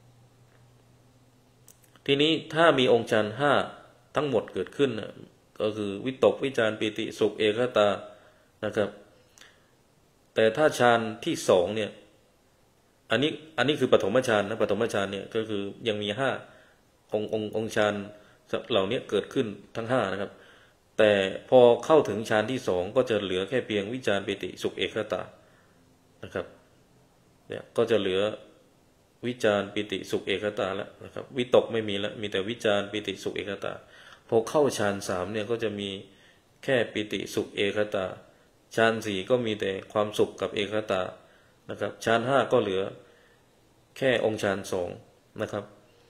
ทีนี้ถ้ามีองค์ฌาน5ทั้งหมดเกิดขึ้นก็คือวิตกวิจารปิติสุขเอกคตานะครับแต่ถ้าฌานที่2เนี่ยอันนี้คือปฐมฌานนะปฐมฌานเนี่ยก็คือยังมีองค์ฌานเหล่านี้เกิดขึ้นทั้ง5นะครับแต่พอเข้าถึงฌานที่2ก็จะเหลือแค่เพียงวิจารปิติสุขเอกคตานะครับเนี่ยก็จะเหลือวิจารปิติสุขเอกคตาแล้วนะครับวิตกไม่มีแล้วมีแต่วิจารปิติสุขเอกคตาพอเข้าฌาน3เนี่ยก็จะมีแค่ปิติสุขเอกคตาฌาน4ก็มีแต่ความสุขกับเอกคตานะครับฌาน5ก็เหลือแค่องค์ฌาน2นะครับ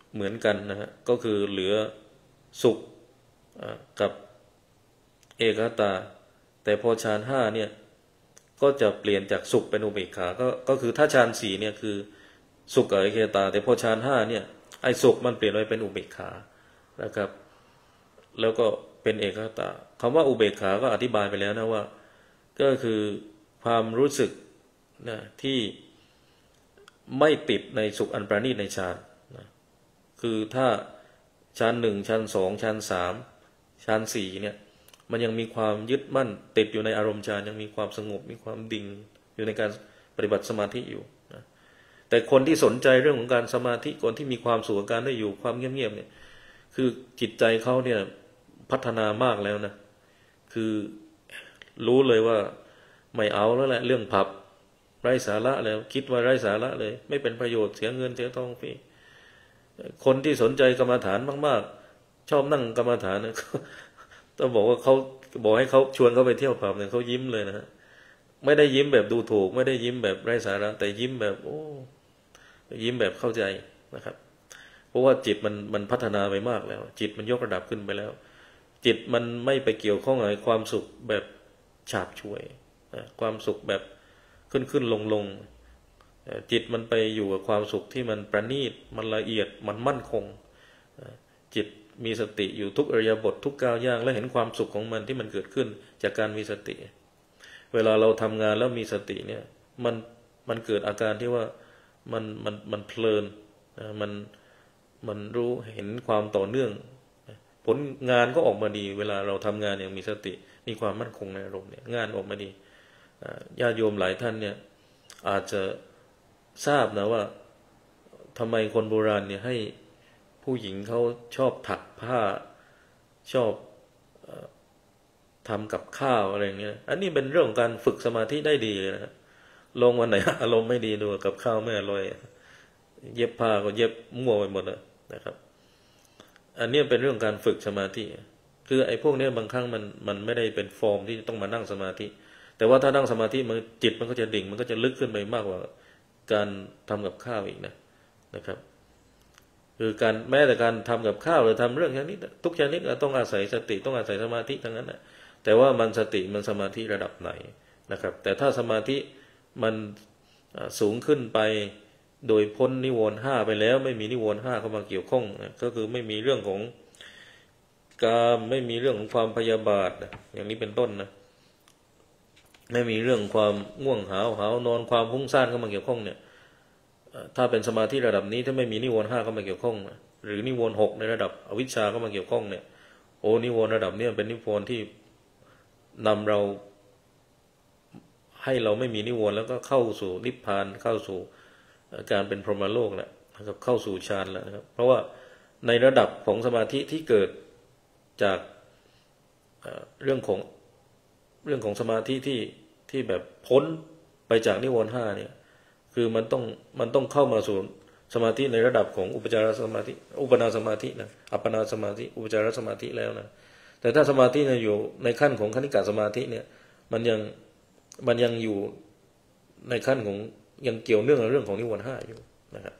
เหมือนกันนะฮะก็คือเหลือสุขกับเอกคตาแต่พอฌาน5เนี่ยก็จะเปลี่ยนจากสุขเป็นอุเบกขาก็คือถ้าฌาน4เนี่ยคือสุขกับเอกคตาแต่พอฌาน5เนี่ยไอ้สุขมันเปลี่ยนไปเป็นอุเบกขานะครับแล้วก็เป็นเอกคตาคำว่าอุเบกขาก็อธิบายไปแล้วนะว่าก็คือความรู้สึกนะที่ไม่ติดในสุขอันประณีตในฌานนะคือถ้าฌาน1ฌาน2ฌาน3ฌาน4เนี่ยมันยังมีความยึดมั่นติดอยู่ในอารมณ์ฌานยังมีความสงบมีความดิ่งอยู่ในการปฏิบัติสมาธิอยู่นะแต่คนที่สนใจเรื่องของการสมาธิคนที่มีความสุขกับการได้อยู่ความเงียบๆเนี่ยคือจิตใจเขาเนี่ยพัฒนามากแล้วนะคือรู้เลยว่าไม่เอาแล้วแหละเรื่องผับไร้สาระแล้วคิดว่าไร้สาระเลยไม่เป็นประโยชน์เสียเงินเสียทองฟรีคนที่สนใจกรรมฐานมากๆชอบนั่งกรรมฐานนะต้องบอกว่าเขาบอกให้เขาชวนเขาไปเที่ยวผับเนี่ยเขายิ้มเลยนะฮะไม่ได้ยิ้มแบบดูถูกไม่ได้ยิ้มแบบไร้สาระแต่ยิ้มแบบโอ้ยิ้มแบบเข้าใจนะครับเพราะว่าจิตมันพัฒนาไปมากแล้วจิตมันยกระดับขึ้นไปแล้วจิตมันไม่ไปเกี่ยวข้องกับความสุขแบบฉาบฉวยความสุขแบบขึ้นลงจิตมันไปอยู่กับความสุขที่มันประณีตมันละเอียดมันมั่นคงจิตมีสติอยู่ทุกอิริยาบถทุกก้าวย่างและเห็นความสุขของมันที่มันเกิดขึ้นจากการมีสติเวลาเราทำงานแล้วมีสติเนี่ยมันเกิดอาการที่ว่ามันเพลินมันรู้เห็นความต่อเนื่องผลงานก็ออกมาดีเวลาเราทำงานอย่างมีสติมีความมั่นคงในอารมณ์เนี่ยงานออกมาดีญาติโยมหลายท่านเนี่ยอาจจะทราบนะว่าทำไมคนโบราณเนี่ยให้ผู้หญิงเขาชอบถักผ้าชอบทำกับข้าวอะไรอย่างเงี้ยอันนี้เป็นเรื่องของการฝึกสมาธิได้ดีเลยนะลงวันไหนอารมณ์ไม่ดีดูกับข้าวไม่อร่อยเย็บผ้าก็เย็บมั่วไปหมดเลยนะครับอันนี้เป็นเรื่องการฝึกสมาธิคือไอ้พวกนี้บางครั้งมันไม่ได้เป็นฟอร์มที่ต้องมานั่งสมาธิแต่ว่าถ้านั่งสมาธิมันจิตมันก็จะดิ่งมันก็จะลึกขึ้นไปมากกว่าการทำกับข้าวอีกนะครับคือการแม้แต่การทำกับข้าวหรือทำเรื่องชนิดทุกชนิดต้องอาศัยสติต้องอาศัยสมาธิทั้งนั้นนะแต่ว่ามันสติมันสมาธิระดับไหนนะครับแต่ถ้าสมาธิมันสูงขึ้นไปโดยพ้นนิวรณ์5ไปแล้วไม่มีนิวรณ์5เข้ามาเกี่ยวข้องนะก็คือไม่มีเรื่องของกามไม่มีเรื่องของความพยาบาทอย่างนี้เป็นต้นนะไม่มีเรื่องความง่วงหาวนอนความฟุ้งซ่านเข้ามาเกี่ยวข้องเนี่ยถ้าเป็นสมาธิระดับนี้ถ้าไม่มีนิวรณ์5เข้ามาเกี่ยวข้องหรือนิวรณ์6ในระดับอวิชชาเข้ามาเกี่ยวข้องเนี่ยโอ้นิวรณ์ระดับนี้เป็นนิวรณ์ที่นำเราให้เราไม่มีนิวรณ์แล้วก็เข้าสู่นิพพานเข้าสู่การเป็นพรหมโลกแล้วนะครับเข้าสู่ฌานแล้วนะครับเพราะว่าในระดับของสมาธิที่เกิดจากเรื่องของสมาธิที่แบบพ้นไปจากนิวรณ์5เนี่ยคือมันต้องเข้ามาสู่สมาธิในระดับของอุปจารสมาธิอุปนาสมาธินะอัปปนาสมาธิอุปจารสมาธิแล้วนะแต่ถ้าสมาธิเนี่ยอยู่ในขั้นของคณิกะสมาธิเนี่ยมันยังอยู่ในขั้นของยังเกี่ยวเนื่องกับเรื่องของนิวรณ์5อยู่นะครับ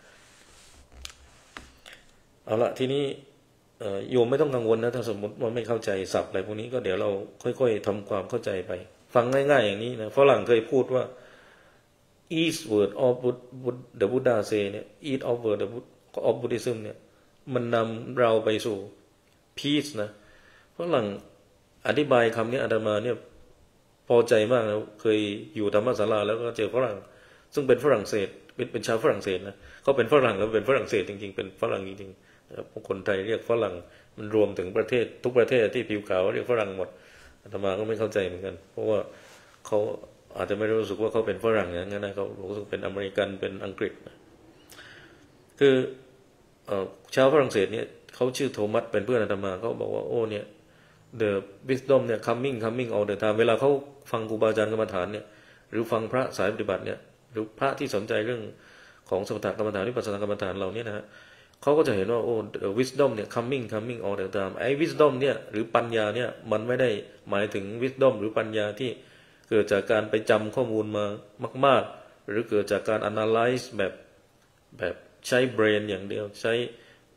เอาละทีนี้โยมไม่ต้องกังวลนะถ้าสมมติว่าไม่เข้าใจศัพท์อะไรพวกนี้ก็เดี๋ยวเราค่อยๆทำความเข้าใจไปฟังง่ายๆอย่างนี้นะฝรั่งเคยพูดว่า each word of the Buddha say เนี่ย each of word of Buddhism เนี่ยมันนำเราไปสู่ peace นะฝรั่งอธิบายคำนี้อาตมาเนี่ยพอใจมากนะเคยอยู่ธรรมศาลาแล้วก็เจอฝรั่งซึ่งเป็นฝรั่งเศสเป็นชาวฝรั่งเศสนะเขาเป็นฝรั่งแล้วเป็นฝรั่งเศสจริงๆเป็นฝรั่งจริงๆคนไทยเรียกฝรั่งมันรวมถึงประเทศทุกประเทศที่ผิวขาวเรียกฝรั่งหมดอาตมาก็ไม่เข้าใจเหมือนกันเพราะว่าเขาอาจจะไม่รู้สึกว่าเขาเป็นฝรั่งอย่างนั้นนะเขารู้สึกเป็นอเมริกันเป็นอังกฤษคือชาวฝรั่งเศสเนี่ยเขาชื่อโทมัสเป็นเพื่อนอาตมาเขาบอกว่าโอ้เนี่ย the wisdom เนี่ย coming all the time เวลาเขาฟังครูบาอาจารย์กรรมฐานเนี่ยหรือฟังพระสายปฏิบัติเนี่ยหรือพระที่สนใจเรื่องของสมถะกรรมฐานวิปัสสนากรรมฐานเราเนี่ยนะฮะเขาก็จะเห็นว่าโอ้ wisdom เนี่ย coming all the time ไอ้ wisdom เนี่ยหรือปัญญาเนี่ยมันไม่ได้หมายถึง wisdom หรือปัญญาที่เกิดจากการไปจำข้อมูลมามากๆหรือเกิดจากการ analyze แบบใช้ brain อย่างเดียวใช้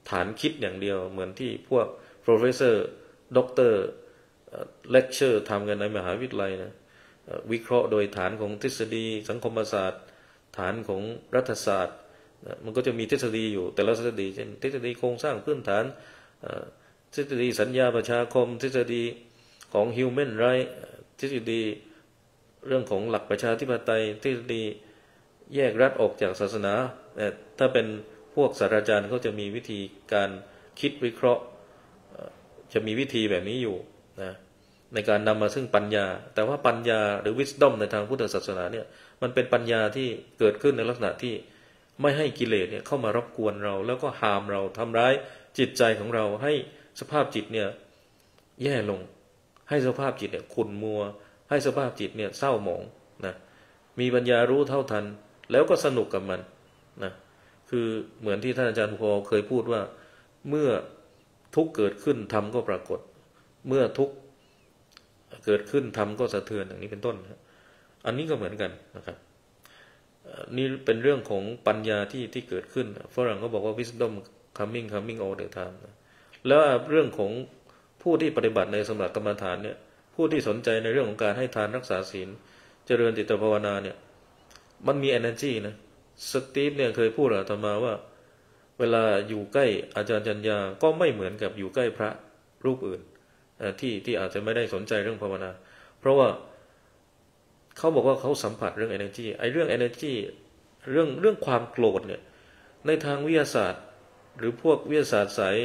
ฐานคิดอย่างเดียวเหมือนที่พวก professor doctor lecture ทำกันในมหาวิทยาลัยนะวิเคราะห์โดยฐานของทฤษฎีสังคมศาสตร์ฐานของรัฐศาสตร์มันก็จะมีทฤษฎีอยู่แต่ละทฤษฎีเช่นทฤษฎีโครงสร้างพื้นฐานทฤษฎีสัญญาประชาคมทฤษฎีของ human right ทฤษฎีเรื่องของหลักประชาธิปไตยทฤษฎีแยกรัฐออกจากศาสนาถ้าเป็นพวกศาสตราจารย์เขาจะมีวิธีการคิดวิเคราะห์จะมีวิธีแบบนี้อยู่นะในการนำมาซึ่งปัญญาแต่ว่าปัญญาหรือ wisdom ในทางพุทธศาสนาเนี่ยมันเป็นปัญญาที่เกิดขึ้นในลักษณะที่ไม่ให้กิเลสเนี่ยเข้ามารบกวนเราแล้วก็หามเราทำร้ายจิตใจของเราให้สภาพจิตเนี่ยแย่ลงให้สภาพจิตเนี่ยขุ่นมัวให้สภาพจิตเนี่ยเศร้าหมองนะมีปัญญารู้เท่าทันแล้วก็สนุกกับมันนะคือเหมือนที่ท่านอาจารย์พอเคยพูดว่าเมื่อทุกข์เกิดขึ้นธรรมก็ปรากฏเมื่อทุกข์เกิดขึ้นธรรมก็สะเทือนอย่างนี้เป็นต้นอันนี้ก็เหมือนกันนะครับนี่เป็นเรื่องของปัญญาที่เกิดขึ้นฝรั่งก็บอกว่า wisdom coming all the time แล้วเรื่องของผู้ที่ปฏิบัติในสมถกรรมฐานเนี่ยผู้ที่สนใจในเรื่องของการให้ทานรักษาศีลเจริญจิตภาวนาเนี่ยมันมี energy นะสตีฟเนี่ยเคยพูดกับอาตมาว่าเวลาอยู่ใกล้อาจารย์จัญญาก็ไม่เหมือนกับอยู่ใกล้พระรูปอื่นที่อาจจะไม่ได้สนใจเรื่องภาวนาเพราะว่าเขาบอกว่าเขาสัมผัสเรื่อง energy ไอ้เรื่อง energy เรื่องความโกรธเนี่ยในทางวิทยาศาสตร์หรือพวกวิทยาศาสตร์สาย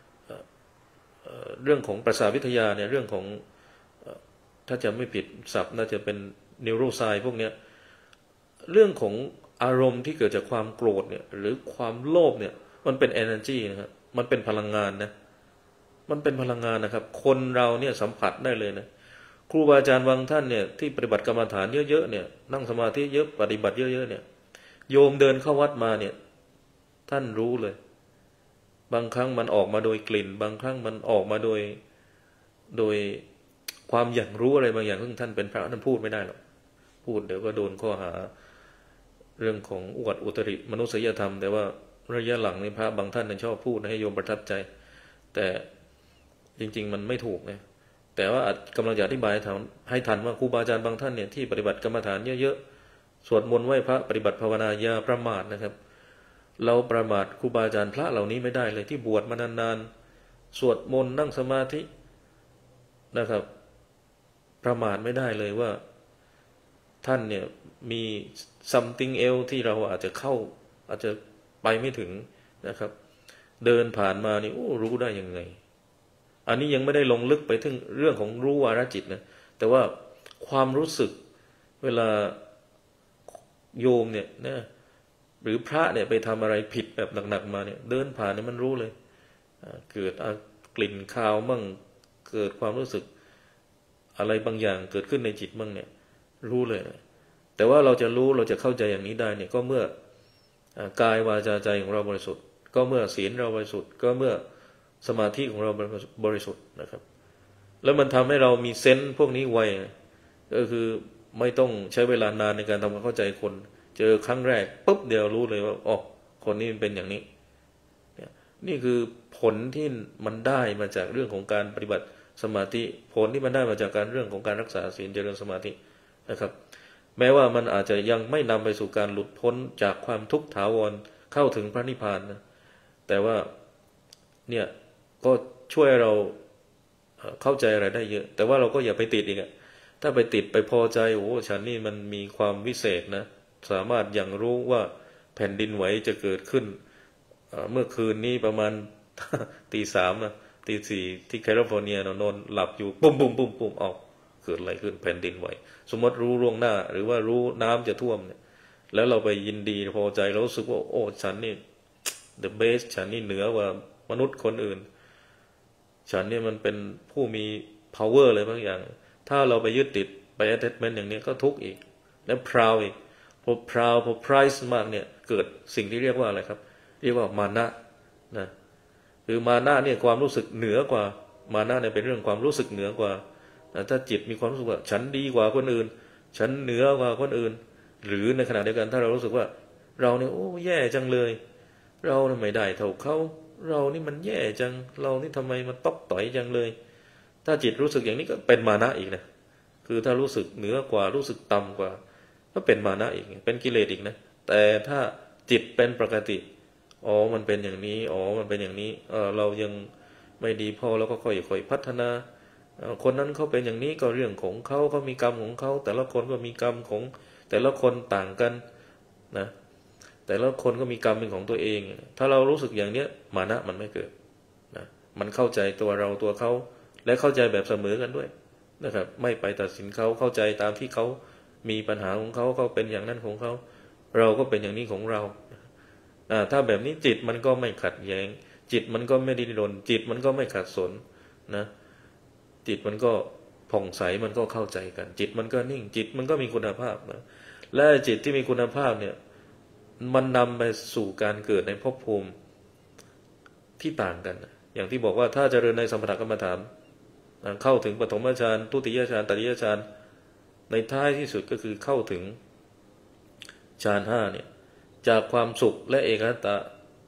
เรื่องของประสาทวิทยาเนี่ยเรื่องของถ้าจะไม่ผิดศัพท์น่าจะเป็น neuroscience พวกเนี้ยเรื่องของอารมณ์ที่เกิดจากความโกรธเนี่ยหรือความโลภเนี่ยมันเป็น energy นะครับมันเป็นพลังงานนะมันเป็นพลังงานนะครับคนเราเนี่ยสัมผัสได้เลยนะครูบาอาจารย์บางท่านเนี่ยที่ปฏิบัติกรรมฐานเยอะๆเนี่ยนั่งสมาธิเยอะปฏิบัติเยอะๆเนี่ยโยมเดินเข้าวัดมาเนี่ยท่านรู้เลยบางครั้งมันออกมาโดยกลิ่นบางครั้งมันออกมาโดยความอย่างรู้อะไรบางอย่างซึ่งท่านเป็นพระท่านพูดไม่ได้หรอกพูดเดี๋ยวก็โดนข้อหาเรื่องของอวดอุตริมนุษยธรรมแต่ว่าระยะหลังนี่พระบางท่านชอบพูดให้โยมประทับใจแต่จริงๆมันไม่ถูกนะแต่ว่ากำลังจะอธิบายให้ทันว่าครูบาอาจารย์บางท่านเนี่ยที่ปฏิบัติกรรมฐานเยอะๆสวดมนต์ไหว้พระปฏิบัติภาวนาอย่าประมาทนะครับเราประมาทครูบาอาจารย์พระเหล่านี้ไม่ได้เลยที่บวชมานานๆสวดมนต์นั่งสมาธินะครับประมาทไม่ได้เลยว่าท่านเนี่ยมี something else ที่เราอาจจะไปไม่ถึงนะครับเดินผ่านมานี่รู้ได้ยังไงอันนี้ยังไม่ได้ลงลึกไปถึงเรื่องของรู้วาระจิตนะแต่ว่าความรู้สึกเวลาโยมเนี่ยนะหรือพระเนี่ยไปทำอะไรผิดแบบหนักๆมาเนี่ยเดินผ่านเนี่ยมันรู้เลยเกิดกลิ่นคาวมั่งเกิดความรู้สึกอะไรบางอย่างเกิดขึ้นในจิตมั่งเนี่ยรู้เลยนะแต่ว่าเราจะรู้เราจะเข้าใจอย่างนี้ได้เนี่ยก็เมื่อกายวาจาใจของเราบริสุทธิ์ก็เมื่อศีลเราบริสุทธิ์ก็เมื่อสมาธิของเราบริสุทธิ์นะครับแล้วมันทำให้เรามีเซนส์พวกนี้ไวก็คือไม่ต้องใช้เวลานานในการทำความเข้าใจคนเจอครั้งแรกปุ๊บเดียวรู้เลยว่าอ๋อคนนี้เป็นอย่างนี้นี่คือผลที่มันได้มาจากเรื่องของการปฏิบัติสมาธิผลที่มันได้มาจากการเรื่องของการรักษาศีลเจริญสมาธินะครับแม้ว่ามันอาจจะยังไม่นำไปสู่การหลุดพ้นจากความทุกข์ถาวรเข้าถึงพระนิพพานนะแต่ว่าเนี่ยก็ช่วยเราเข้าใจอะไรได้เยอะแต่ว่าเราก็อย่าไปติดอีกถ้าไปติดไปพอใจโอ้ฉันนี่มันมีความวิเศษนะสามารถอย่างรู้ว่าแผ่นดินไหวจะเกิดขึ้นเมื่อคืนนี้ประมาณตีสามนะตีสี่ที่แคลิฟอร์เนียนอนหลับอยู่ปุ๊บออกเกิดอะไรขึ้นแผ่นดินไหวสมมติรู้ล่วงหน้าหรือว่ารู้น้ำจะท่วมเนี่ยแล้วเราไปยินดีพอใจเรารู้สึกว่าโอ้ฉันนี่ the best ฉันนี่เหนือกว่ามนุษย์คนอื่นฉันนี่มันเป็นผู้มี power อะไรบางอย่างถ้าเราไปยึดติดไป attachment อย่างนี้ก็ทุกข์อีกและ proud อีกพอ proud พอ price มากเนี่ยเกิดสิ่งที่เรียกว่าอะไรครับเรียกว่ามานะนะคือมานะเนี่ยความรู้สึกเหนือกว่ามานะเนี่ยเป็นเรื่องความรู้สึกเหนือกว่าถ้าจิตมีความรู้สึกว่าฉันดีกว่าคนอื่นฉันเหนือกว่าคนอื่นหรือในขณะเดียวกันถ้าเรารู้สึกว่าเราเนี่ยโอ้แย่จังเลยเราไม่ได้เท่าเขาเรานี่มันแย่จังเรานี่ทำไมมันตอกต่อยจังเลย ถ้าจิตรู้สึกอย่างนี้ก็เป็นมานะอีกนะคือถ้ารู้สึกเหนือกว่ารู้สึกต่ำกว่าก็เป็นมานะอีกเป็นกิเลสอีกนะแต่ถ้าจิตเป็นปกติอ๋อมันเป็นอย่างนี้อ๋อมันเป็นอย่างนี้เรายังไม่ดีพอเราก็ค่อยๆพัฒนาคนนั้นเขาเป็นอย่างนี้ก็เรื่องของเขามีกรรมของเขาแต่ละคนก็มีกรรมของแต่ละคนต่างกันนะแต่ละคนก็มีกรรมเป็นของตัวเองถ้าเรารู้สึกอย่างเนี้ยมานะมันไม่เกิดนะมันเข้าใจตัวเราตัวเขาและเข้าใจแบบเสมอกันด้วยนะครับไม่ไปตัดสินเขาเข้าใจตามที่เขามีปัญหาของเขาเป็นอย่างนั้นของเขาเราก็เป็นอย่างนี้ของเราถ้าแบบนี้จิตมันก็ไม่ขัดแย้งจิตมันก็ไม่ดิ้นรนจิตมันก็ไม่ขัดสนนะจิตมันก็ผ่องใสมันก็เข้าใจกันจิตมันก็นิ่งจิตมันก็มีคุณภาพนะและจิตที่มีคุณภาพเนี่ยมันนำไปสู่การเกิดในภพภูมิที่ต่างกันอย่างที่บอกว่าถ้าเจริญในสมถกรรมฐานเข้าถึงปฐมฌานทุติยฌานตติยฌานในท้ายที่สุดก็คือเข้าถึงฌานห้าเนี่ยจากความสุขและเอกคตะ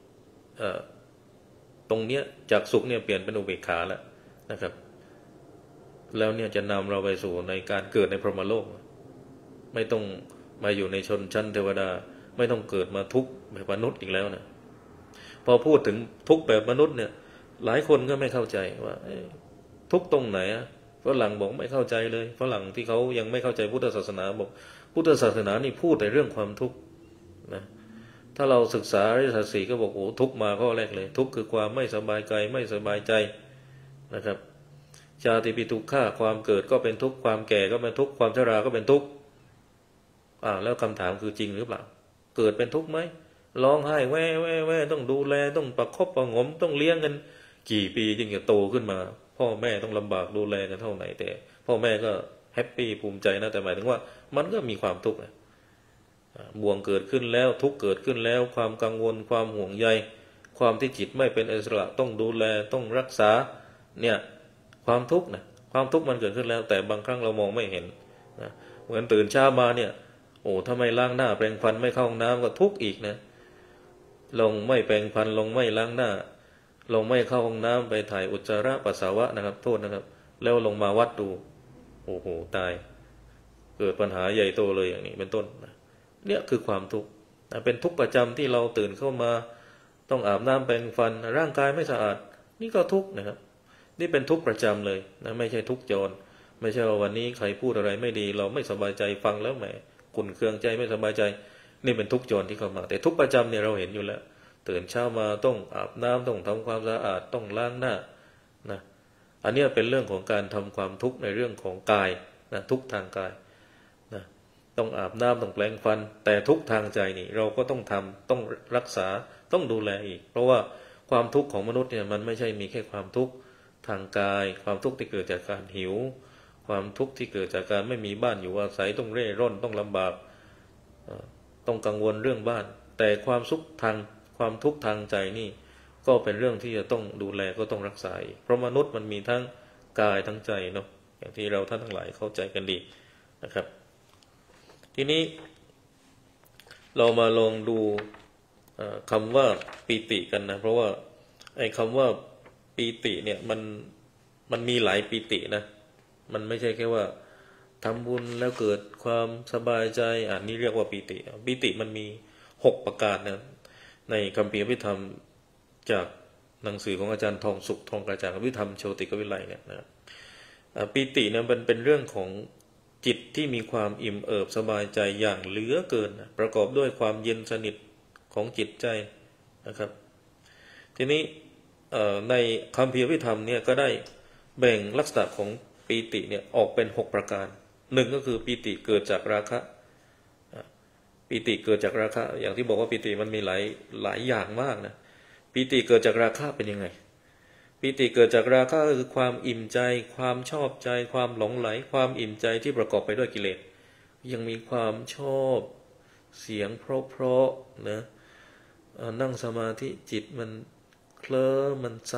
ตรงเนี้ยจากสุขเนี่ยเปลี่ยนเป็นอุเบกขาแล้วนะครับแล้วเนี่ยจะนำเราไปสู่ในการเกิดในพรหมโลกไม่ต้องมาอยู่ในชนชั้นเทวดาไม่ต้องเกิดมาทุกข์แบบมนุษย์อีกแล้วนะพอพูดถึงทุกข์แบบมนุษย์เนี่ยหลายคนก็ไม่เข้าใจว่าทุกข์ตรงไหนฝรั่งบอกไม่เข้าใจเลยฝรั่งที่เขายังไม่เข้าใจพุทธศาสนาบอกพุทธศาสนานี่พูดแต่เรื่องความทุกข์นะถ้าเราศึกษาอริยสัจสี่ก็บอกโอ้ทุกข์มาข้อแรกเลยทุกข์คือความไม่สบายกายไม่สบายใจนะครับชาติปิทุกขาความเกิดก็เป็นทุกข์ความแก่ก็เป็นทุกข์ความชราก็เป็นทุกข์แล้วคำถามคือจริงหรือเปล่าเกิดเป็นทุกข์ไหมร้องไห้แว่แว่แว่ต้องดูแลต้องประคบประหงมต้องเลี้ยงกันกี่ปีจึงจะโตขึ้นมาพ่อแม่ต้องลำบากดูแลกันเท่าไหร่แต่พ่อแม่ก็แฮปปี้ภูมิใจนะแต่หมายถึงว่ามันก็มีความทุกข์บ่วงเกิดขึ้นแล้วทุกข์เกิดขึ้นแล้วความกังวลความห่วงใยความที่จิตไม่เป็นอิสระต้องดูแลต้องรักษาเนี่ยความทุกข์นะความทุกข์มันเกิดขึ้นแล้วแต่บางครั้งเรามองไม่เห็นนะเหมือนตื่นเช้ามาเนี่ยโอ้ถ้าไม่ล้างหน้าแปรงฟันไม่เข้าห้องน้ำก็ทุกข์อีกนะลงไม่แปรงฟันลงไม่ล้างหน้าลงไม่เข้าห้องน้ำไปถ่ายอุจจาระปัสสาวะนะครับโทษนะครับแล้วลงมาวัดดูโอ้โหตายเกิดปัญหาใหญ่โตเลยอย่างนี้เป็นต้นเนี่ยคือความทุกข์เป็นทุกข์ประจำที่เราตื่นเข้ามาต้องอาบน้ำแปรงฟันร่างกายไม่สะอาดนี่ก็ทุกข์นะครับนี่เป็นทุกข์ประจำเลยนะไม่ใช่ทุกข์จรไม่ใช่ว่าวันนี้ใครพูดอะไรไม่ดีเราไม่สบายใจฟังแล้วแหมขุ่นเคืองใจไม่สบายใจนี่เป็นทุกข์จรที่เข้ามาแต่ทุกข์ประจำเนี่ยเราเห็นอยู่แล้วตื่นเช้ามาต้องอาบน้ำต้องทำความสะอาดต้องล้างหน้านะอันนี้เป็นเรื่องของการทำความทุกข์ในเรื่องของกายนะทุกข์ทางกายนะต้องอาบน้ำต้องแปรงฟันแต่ทุกข์ทางใจนี่เราก็ต้องทำต้องรักษาต้องดูแลอีกเพราะว่าความทุกข์ของมนุษย์เนี่ยมันไม่ใช่มีแค่ความทุกข์ทางกายความทุกข์ที่เกิดจากการหิวความทุกข์ที่เกิดจากการไม่มีบ้านอยู่อาศัยต้องเร่ร่อนต้องลำบากต้องกังวลเรื่องบ้านแต่ความทุกข์ทางใจนี่ก็เป็นเรื่องที่จะต้องดูแลก็ต้องรักษาเพราะมนุษย์มันมีทั้งกายทั้งใจเนาะอย่างที่เราท่านทั้งหลายเข้าใจกันดีนะครับทีนี้เรามาลองดูคำว่าปีติกันนะเพราะว่าไอ้คำว่าปีติเนี่ยมันมีหลายปีตินะมันไม่ใช่แค่ว่าทำบุญแล้วเกิดความสบายใจนี่เรียกว่าปีติมันมี6ประการนะในคัมภีร์อภิธรรมจากหนังสือของอาจารย์ทองสุขทองกระจ่างอภิธรรมโชติกวิไลเนี่ยนะปีติเนี่ยมันเป็นเรื่องของจิตที่มีความอิ่มเอิบสบายใจอย่างเหลือเกินประกอบด้วยความเย็นสนิทของจิตใจนะครับทีนี้ในคัมภีร์อภิธรรมเนี่ยก็ได้แบ่งลักษณะของปีติเนี่ยออกเป็น6ประการหนึ่งก็คือปีติเกิดจากราคะปีติเกิดจากราคะอย่างที่บอกว่าปีติมันมีหลายอย่างมากนะปีติเกิดจากราคะเป็นยังไงปีติเกิดจากราคะก็คือความอิ่มใจความชอบใจความหลงไหลความอิ่มใจที่ประกอบไปด้วยกิเลสยังมีความชอบเสียงเพราะๆนะนั่งสมาธิจิตมันเคลิ้มมันใส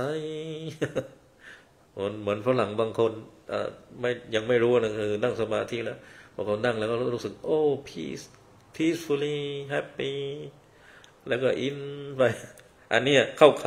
เหมือนฝรั่งบางคนยังไม่รู้นะคือนั่งสมาธิแล้วพอเขานั่งแล้วก็รู้สึกโอ้ peacefully happy แล้วก็อินไปอันนี้เข้าข่าย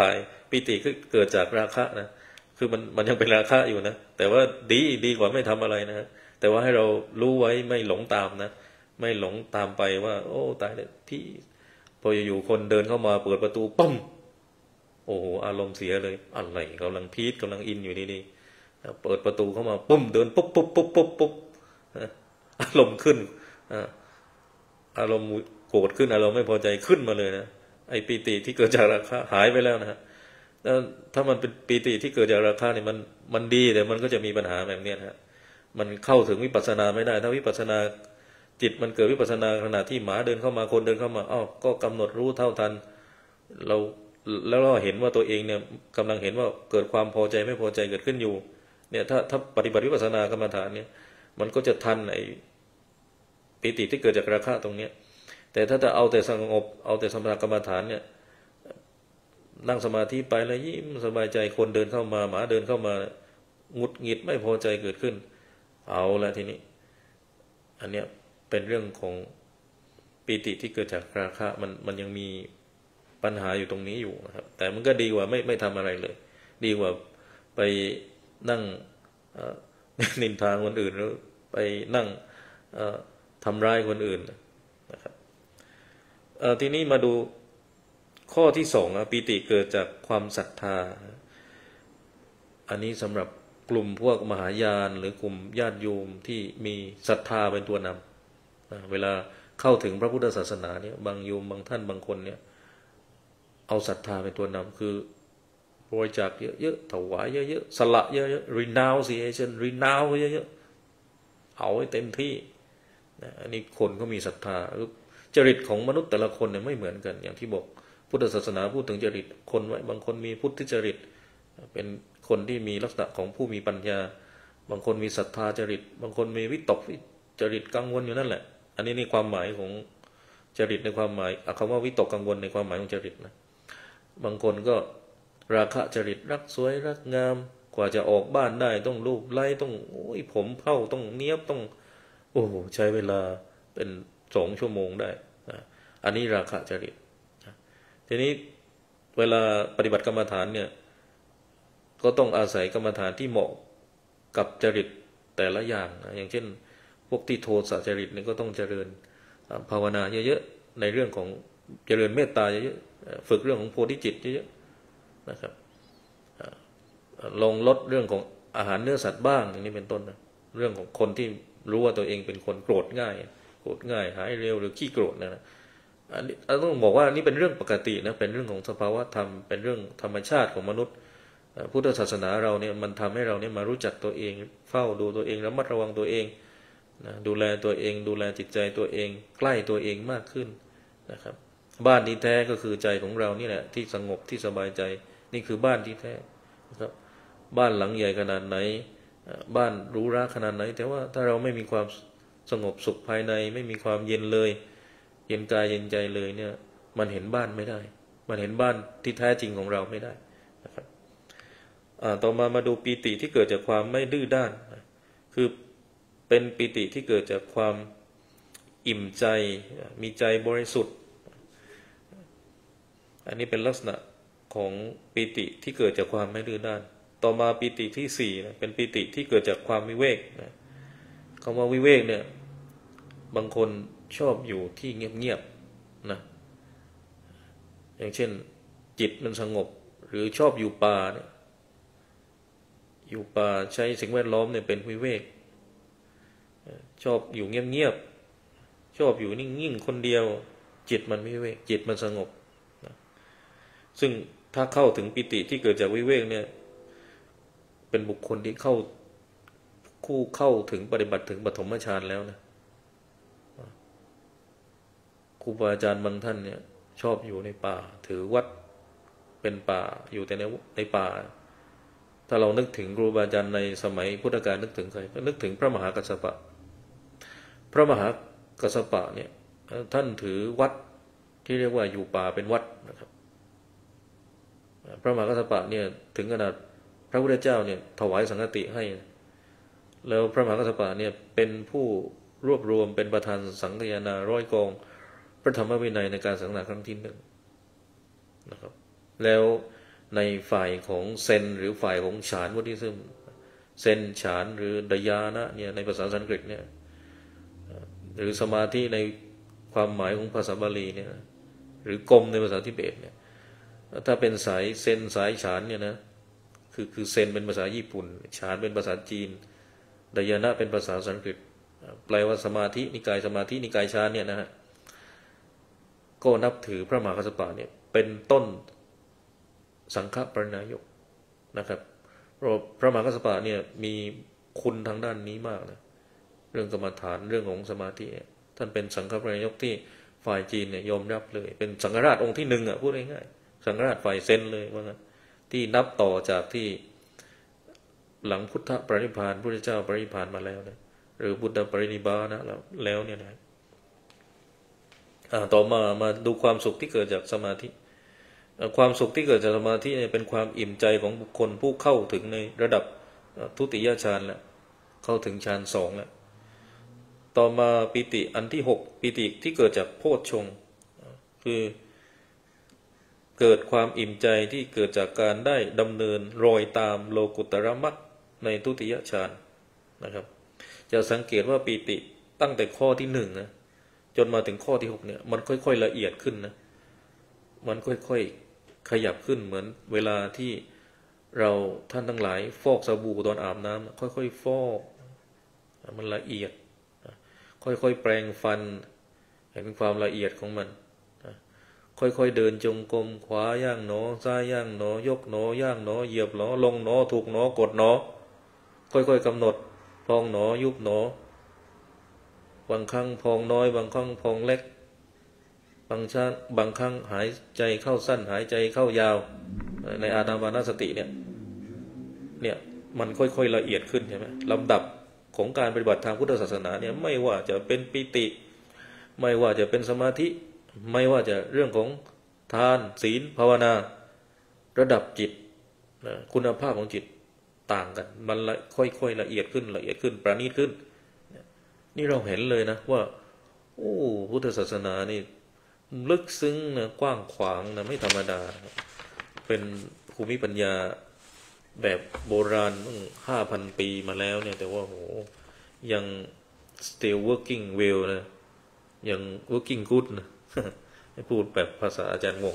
ปีติก็เกิดจากราคะนะคือมันยังเป็นราคะอยู่นะแต่ว่าดีกว่าไม่ทำอะไรนะแต่ว่าให้เรารู้ไว้ไม่หลงตามนะไม่หลงตามไปว่าโอ้ตายแล้วที่พออยู่คนเดินเข้ามาเปิดประตูปั้มโอ้โหอารมณ์เสียเลยอะไรกำลังพีคกำลังอินอยู่ดีๆเปิดประตูเข้ามาปุ้มเดินปุ๊บอารมณ์ขึ้นอารมณ์โกรธขึ้นอารมณ์ไม่พอใจขึ้นมาเลยนะไอ้ปีติที่เกิดจากราคะหายไปแล้วนะแล้วถ้ามันเป็นปีติที่เกิดจากราคะเนี่ยมันดีแต่มันก็จะมีปัญหาแบบนี้นะมันเข้าถึงวิปัสสนาไม่ได้ถ้าวิปัสสนาจิตมันเกิดวิปัสสนาขณะที่หมาเดินเข้ามาคนเดินเข้ามาก็กำหนดรู้เท่าทันเราแล้วเราเห็นว่าตัวเองเนี่ยกำลังเห็นว่าเกิดความพอใจไม่พอใจเกิดขึ้นอยู่เนี่ยถ้าปฏิบัติวิปัสสนากรรมฐานเนี่ยมันก็จะทันไอ้ปีติที่เกิดจากราคะตรงเนี้ยแต่ถ้าจะเอาแต่สงบเอาแต่สมถกรรมฐานเนี่ยนั่งสมาธิไปแล้วยิ้มสบายใจคนเดินเข้ามาหมาเดินเข้ามาหงุดหงิดไม่พอใจเกิดขึ้นเอาละทีนี้อันเนี้ยเป็นเรื่องของปีติที่เกิดจากราคะมันยังมีปัญหาอยู่ตรงนี้อยู่นะครับแต่มันก็ดีกว่าไม่ทำอะไรเลยดีกว่าไปนั่งนินทาคนอื่นหรือไปนั่งทำร้ายคนอื่นนะครับทีนี้มาดูข้อที่สองปีติเกิดจากความศรัทธาอันนี้สำหรับกลุ่มพวกมหายานหรือกลุ่มญาติโยมที่มีศรัทธาเป็นตัวนำเวลาเข้าถึงพระพุทธศาสนาเนี่ยบางโยมบางท่านบางคนเนี่ยเอาศรัทธาเป็นตัวนำคือบริจาคเยอะๆถวายเยอะๆสละเยอะๆ renunciation renounce เยอะๆเอาให้เต็มที่อันนี้คนก็มีศรัทธาจริตของมนุษย์แต่ละคนเนี่ยไม่เหมือนกันอย่างที่บอกพุทธศาสนาพูดถึงจริตคนไว้บางคนมีพุทธจริตเป็นคนที่มีลักษณะของผู้มีปัญญาบางคนมีศรัทธาจริตบางคนมีวิตกจริตกังวลอยู่นั่นแหละอันนี้ความหมายของจริตในความหมายคำว่าวิตกกังวลในความหมายของจริตนะบางคนก็ราคะจริตรักสวยรักงามกว่าจะออกบ้านได้ต้องรูปไล้ต้องผมเผ้าต้องเนี้ยบต้องใช้เวลาเป็น2 ชั่วโมงได้อันนี้ราคะจริตทีนี้เวลาปฏิบัติกรรมฐานเนี่ยก็ต้องอาศัยกรรมฐานที่เหมาะกับจริตแต่ละอย่างอย่างเช่นพวกที่โทสะจริตเนี่ยก็ต้องเจริญภาวนาเยอะๆในเรื่องของเจริญเมตตาเยอะๆฝึกเรื่องของโพธิจิตเยอะๆนะครับลงลดเรื่องของอาหารเนื้อสัตว์บ้างอย่างนี้เป็นต้นนะเรื่องของคนที่รู้ว่าตัวเองเป็นคนโกรธง่ายหายเร็วหรือขี้โกรธนะอันนี้ต้องบอกว่านี่เป็นเรื่องปกตินะเป็นเรื่องของสภาวะธรรมเป็นเรื่องธรรมชาติของมนุษย์พุทธศาสนาเราเนี่ยมันทำให้เราเนี่ยมารู้จักตัวเองเฝ้าดูตัวเองระมัดระวังตัวเองนะดูแลตัวเองดูแลจิตใจตัวเองใกล้ตัวเองมากขึ้นนะครับบ้านที่แท้ก็คือใจของเรานี่แหละที่สงบที่สบายใจนี่คือบ้านที่แท้นะครับบ้านหลังใหญ่ขนาดไหนบ้านหรูหราขนาดไหนแต่ว่าถ้าเราไม่มีความสงบสุขภายในไม่มีความเย็นเลยเย็นกายเย็นใจเลยเนี่ยมันเห็นบ้านไม่ได้มันเห็นบ้านที่แท้จริงของเราไม่ได้นะครับต่อมาดูปีติที่เกิดจากความไม่ดื้อด้านคือเป็นปีติที่เกิดจากความอิ่มใจมีใจบริสุทธิ์อันนี้เป็นลักษณะของปีติที่เกิดจากความไม่ดื้อด้านต่อมาปีติที่สี่เป็นปีติที่เกิดจากความวิเวกคำว่าวิเวกเนี่ยบางคนชอบอยู่ที่เงียบๆนะอย่างเช่นจิตมันสงบหรือชอบอยู่ป่าเนี่ยอยู่ป่าใช้สิ่งแวดล้อมเนี่ยเป็นวิเวกชอบอยู่เงียบๆชอบอยู่นิ่งๆคนเดียวจิตมันวิเวกจิตมันสงบนะซึ่งถ้าเข้าถึงปิติที่เกิดจากวิเวกเนี่ยเป็นบุคคลที่เข้าถึงปฏิบัติถึงปฐมฌานแล้วนะครูบาอาจารย์บางท่านเนี่ยชอบอยู่ในป่าถือวัดเป็นป่าอยู่แต่ในป่าถ้าเรานึกถึงครูบาอาจารย์ในสมัยพุทธกาลนึกถึงใครก็นึกถึงพระมหากัสสปะพระมหากัสสปะเนี่ยท่านถือวัดที่เรียกว่าอยู่ป่าเป็นวัดนะครับพระมหากัสสปะเนี่ยถึงขนาดพระพุทธเจ้าเนี่ยถวายสังฆติให้แล้วพระมหากัสสปะเนี่ยเป็นผู้รวบรวมเป็นประธานสังฆยนา100 กองพระธรรมวินัยในการสังฆนาครั้งที่ 1นะครับแล้วในฝ่ายของเซนหรือฝ่ายของฌานบุติซึมเซนฌานหรือดยานะเนี่ยในภาษาสันสกฤตเนี่ยหรือสมาธิในความหมายของภาษาบาลีเนี่ยหรือกรมในภาษาทิเบตเนี่ยถ้าเป็นสายเซนสายฌานเนี่ยนะคือเซนเป็นภาษาญี่ปุ่นฌานเป็นภาษาจีนดยานะเป็นภาษาสันสกฤตแปลว่าสมาธินิกายสมาธินิกายฌานเนี่ยนะฮะก็นับถือพระมหากัสสปะเนี่ยเป็นต้นสังฆปรินายกนะครับเพราะพระมหากัสสปะเนี่ยมีคุณทางด้านนี้มากนะเรื่องกรรมฐานเรื่องของสมาธิท่านเป็นสังฆปรินายกที่ฝ่ายจีนเนี่ยยอมรับเลยเป็นสังฆราชองค์ที่หนึ่งพูดง่ายๆสังฆราชฝ่ายเซนเลยว่างั้นที่นับต่อจากที่หลังพุทธปรินิพพานพระพุทธเจ้าปรินิพพานมาแล้วนะหรือบุตรปรินิบานะแล้วเนี่ยนะต่อมาดูความสุขที่เกิดจากสมาธิความสุขที่เกิดจากสมาธิเนี่ยเป็นความอิ่มใจของบุคคลผู้เข้าถึงในระดับทุติยฌานแล้วเข้าถึงฌาน2แล้วต่อมาปิติอันที่6ปิติที่เกิดจากโพชฌงค์คือเกิดความอิ่มใจที่เกิดจากการได้ดำเนินรอยตามโลกุตตรมรรคในทุติยฌานนะครับจะสังเกตว่าปิติตั้งแต่ข้อที่1นะจนมาถึงข้อที่6เนี่ยมันค่อยๆละเอียดขึ้นนะมันค่อยๆขยับขึ้นเหมือนเวลาที่เราท่านทั้งหลายฟอกสบู่ตอนอาบน้ำค่อยๆฟอกมันละเอียดค่อยๆแปรงฟันเห็นความละเอียดของมันค่อยๆเดินจงกรมขวาย่างหนอซ้ายย่างหนอยกหนอย่างหนอเหยียบหนอลงหนอถูกหนอกดหนอค่อยๆกำหนดพองหนอยุบหนอบางครั้งพองน้อยบางครั้งพองเล็กบางครั้งหายใจเข้าสั้นหายใจเข้ายาวในอานาปานสติเนี่ยมันค่อยๆละเอียดขึ้นใช่ไหมลำดับของการปฏิบัติทางพุทธศาสนาเนี่ยไม่ว่าจะเป็นปิติไม่ว่าจะเป็นสมาธิไม่ว่าจะเรื่องของทานศีลภาวนาระดับจิตคุณภาพของจิตต่างกันมันค่อยๆละเอียดขึ้นละเอียดขึ้นประณีตขึ้นนี่เราเห็นเลยนะว่าโอ้พุทธศาสนานี่ลึกซึ้งนะกว้างขวางนะไม่ธรรมดาเป็นภูมิปัญญาแบบโบราณตั้ง 5,000 ปีมาแล้วเนี่ยแต่ว่าโหยัง still working well นะยัง working good นะให้พูดแบบภาษาอาจารย์วง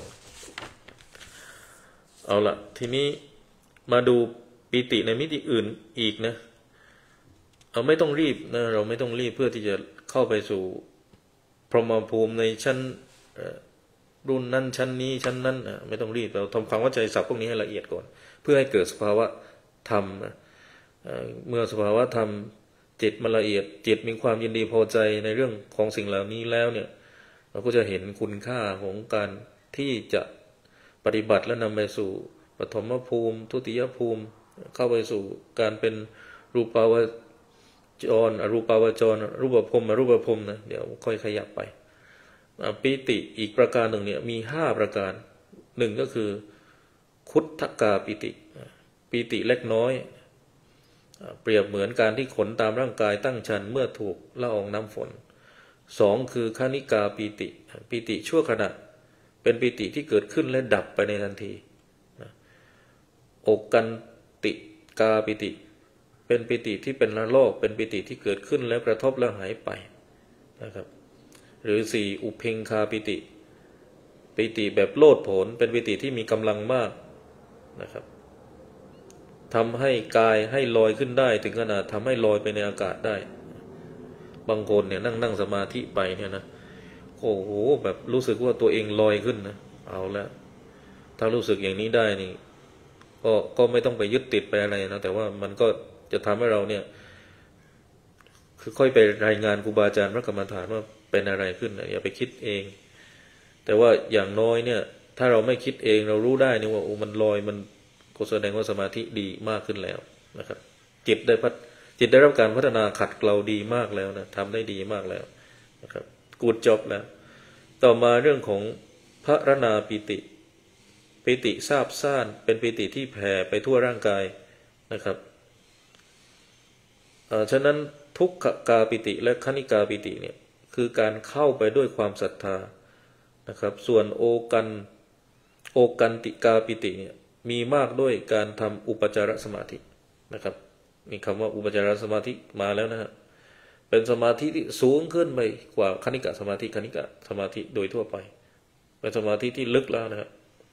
เอาละทีนี้มาดูปิติในมิติอื่นอีกนะไม่ต้องรีบนะเราไม่ต้องรีบเพื่อที่จะเข้าไปสู่พรหมภูมิในชั้นรุ่นนั้นชั้นนี้ชั้นนั้นไม่ต้องรีบเราทำความเข้าใจศัพท์พวกนี้ให้ละเอียดก่อนเพื่อให้เกิดสภาวะธรรมเมื่อสภาวะธรรมจิตมันละเอียดจิตมีความยินดีพอใจในเรื่องของสิ่งเหล่านี้แล้วเนี่ยเราก็จะเห็นคุณค่าของการที่จะปฏิบัติและนำไปสู่ปฐมภูมิทุติยภูมิเข้าไปสู่การเป็นรูปาวจรอรูปาวจรรูปภพอรูปภพนะเดี๋ยวค่อยขยับไปปิติอีกประการหนึ่งเนี่ยมี5ประการหนึ่งก็คือคุตถกาปิติปิติเล็กน้อยเปรียบเหมือนการที่ขนตามร่างกายตั้งชันเมื่อถูกละอองน้ำฝน2คือคณิกาปิติปิติชั่วขณะเป็นปิติที่เกิดขึ้นและดับไปในทันทีอกกันติกาปิติเป็นปิติที่เป็นระลอกเป็นปิติที่เกิดขึ้นแล้วกระทบแล้วหายไปนะครับหรือ4อุเพงคาปิติปิติแบบโลดโผนเป็นปิติที่มีกำลังมากนะครับทำให้กายให้ลอยขึ้นได้ถึงขนาดทำให้ลอยไปในอากาศได้บางคนเนี่ยนั่งสมาธิไปเนี่ยนะโอ้โหแบบรู้สึกว่าตัวเองลอยขึ้นนะเอาแล้วถ้ารู้สึกอย่างนี้ได้นี่ก็ไม่ต้องไปยึดติดไปอะไรนะแต่ว่ามันก็จะทำให้เราเนี่ยคือค่อยไปรายงานครูบาอาจารย์พระกรรมฐานว่าเป็นอะไรขึ้นนะอย่าไปคิดเองแต่ว่าอย่างน้อยเนี่ยถ้าเราไม่คิดเองเรารู้ได้นี่ว่าโอ้มันลอยมันก็แสดงว่าสมาธิดีมากขึ้นแล้วนะครับจิตได้รับการพัฒนาขัดเกลาดีมากแล้วนะทำได้ดีมากแล้วนะครับกูดจ็อบแล้วต่อมาเรื่องของพระรณาปิติปิติซาบซ่านเป็นปิติที่แผ่ไปทั่วร่างกายนะครับฉะนั้นทุกขกาปิติและคณิกาปิติเนี่ยคือการเข้าไปด้วยความศรัทธานะครับส่วนโอกันติกาปิติเนี่ยมีมากด้วยการทำอุปจารสมาธินะครับมีคำว่าอุปจารสมาธิมาแล้วนะฮะเป็นสมาธิที่สูงขึ้นไปกว่าคณิกะสมาธิคณิกะสมาธิโดยทั่วไปเป็นสมาธิที่ลึกแล้วนะครับ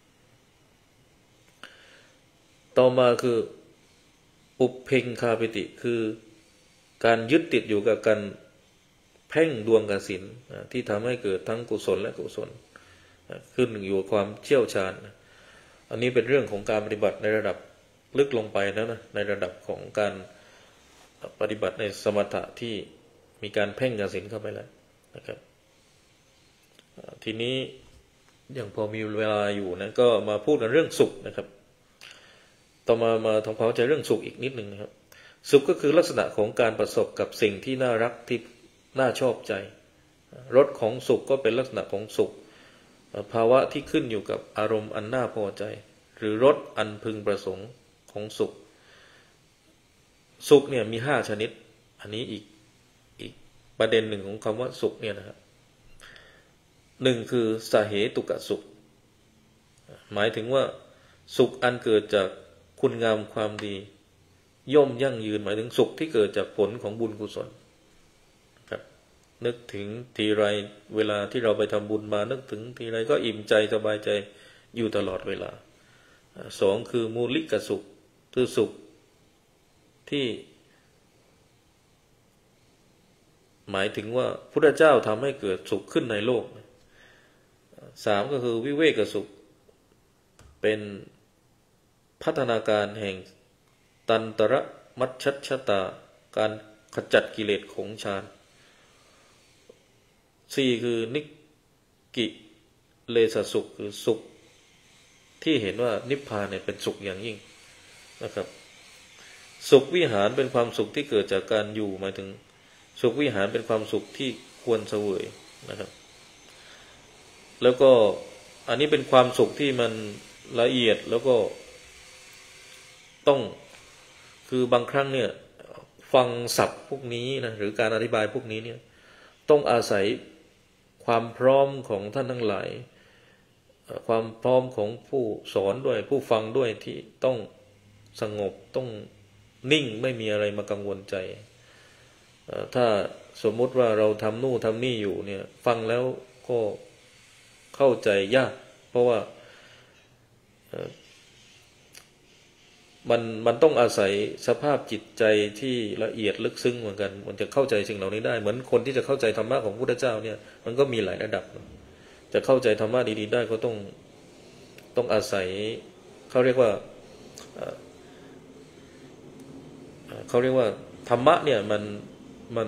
ต่อมาคืออุปเพ็งคาปิติคือการยึดติดอยู่กับการเพ่งดวงกสิณที่ทำให้เกิดทั้งกุศลและอกุศลขึ้นอยู่กับความเชี่ยวชาญอันนี้เป็นเรื่องของการปฏิบัติในระดับลึกลงไปแล้วนะในระดับของการปฏิบัติในสมถะที่มีการเพ่งกสิณเข้าไปแล้วนะครับทีนี้อย่างพอมีเวลาอยู่นะก็มาพูดกันเรื่องสุขนะครับต่อมาทำความเข้าใจเรื่องสุขอีกนิดหนึ่งนะครับสุขก็คือลักษณะของการประสบกับสิ่งที่น่ารักที่น่าชอบใจรสของสุขก็เป็นลักษณะของสุขภาวะที่ขึ้นอยู่กับอารมณ์อันน่าพอใจหรือรสอันพึงประสงค์ของสุขสุขเนี่ยมี5ชนิดอันนี้อีกประเด็นหนึ่งของคำว่าสุขเนี่ยนะครับหนึ่งคือสาเหตุกสุขหมายถึงว่าสุขอันเกิดจากคุณงามความดีย่อมยั่งยืนหมายถึงสุขที่เกิดจากผลของบุญกุศลครับนึกถึงทีไรเวลาที่เราไปทำบุญมานึกถึงทีไรก็อิ่มใจสบายใจอยู่ตลอดเวลาสองคือมูลิกสุขคือสุขที่หมายถึงว่าพุทธเจ้าทำให้เกิดสุขขึ้นในโลกสามก็คือวิเวกสุขเป็นพัฒนาการแห่งตันตระมัชฌตาการขจัดกิเลสของฌานสี่คือนิกิเลสสุขคือสุขที่เห็นว่านิพพานเนี่ยเป็นสุขอย่างยิ่งนะครับสุขวิหารเป็นความสุขที่เกิดจากการอยู่หมายถึงสุขวิหารเป็นความสุขที่ควรเสวยนะครับแล้วก็อันนี้เป็นความสุขที่มันละเอียดแล้วก็ต้องคือบางครั้งเนี่ยฟังศัพท์พวกนี้นะหรือการอธิบายพวกนี้เนี่ยต้องอาศัยความพร้อมของท่านทั้งหลายความพร้อมของผู้สอนด้วยผู้ฟังด้วยที่ต้องสงบต้องนิ่งไม่มีอะไรมากังวลใจถ้าสมมุติว่าเราทำนู่นทำนี่อยู่เนี่ยฟังแล้วก็เข้าใจยากเพราะว่ามันต้องอาศัยสภาพจิตใจที่ละเอียดลึกซึ้งเหมือนกันมันจะเข้าใจสิ่งเหล่านี้ได้เหมือนคนที่จะเข้าใจธรรมะของพระพุทธเจ้าเนี่ยมันก็มีหลายระดับจะเข้าใจธรรมะดีๆได้ก็ต้องอาศัยเขาเรียกว่าธรรมะเนี่ยมัน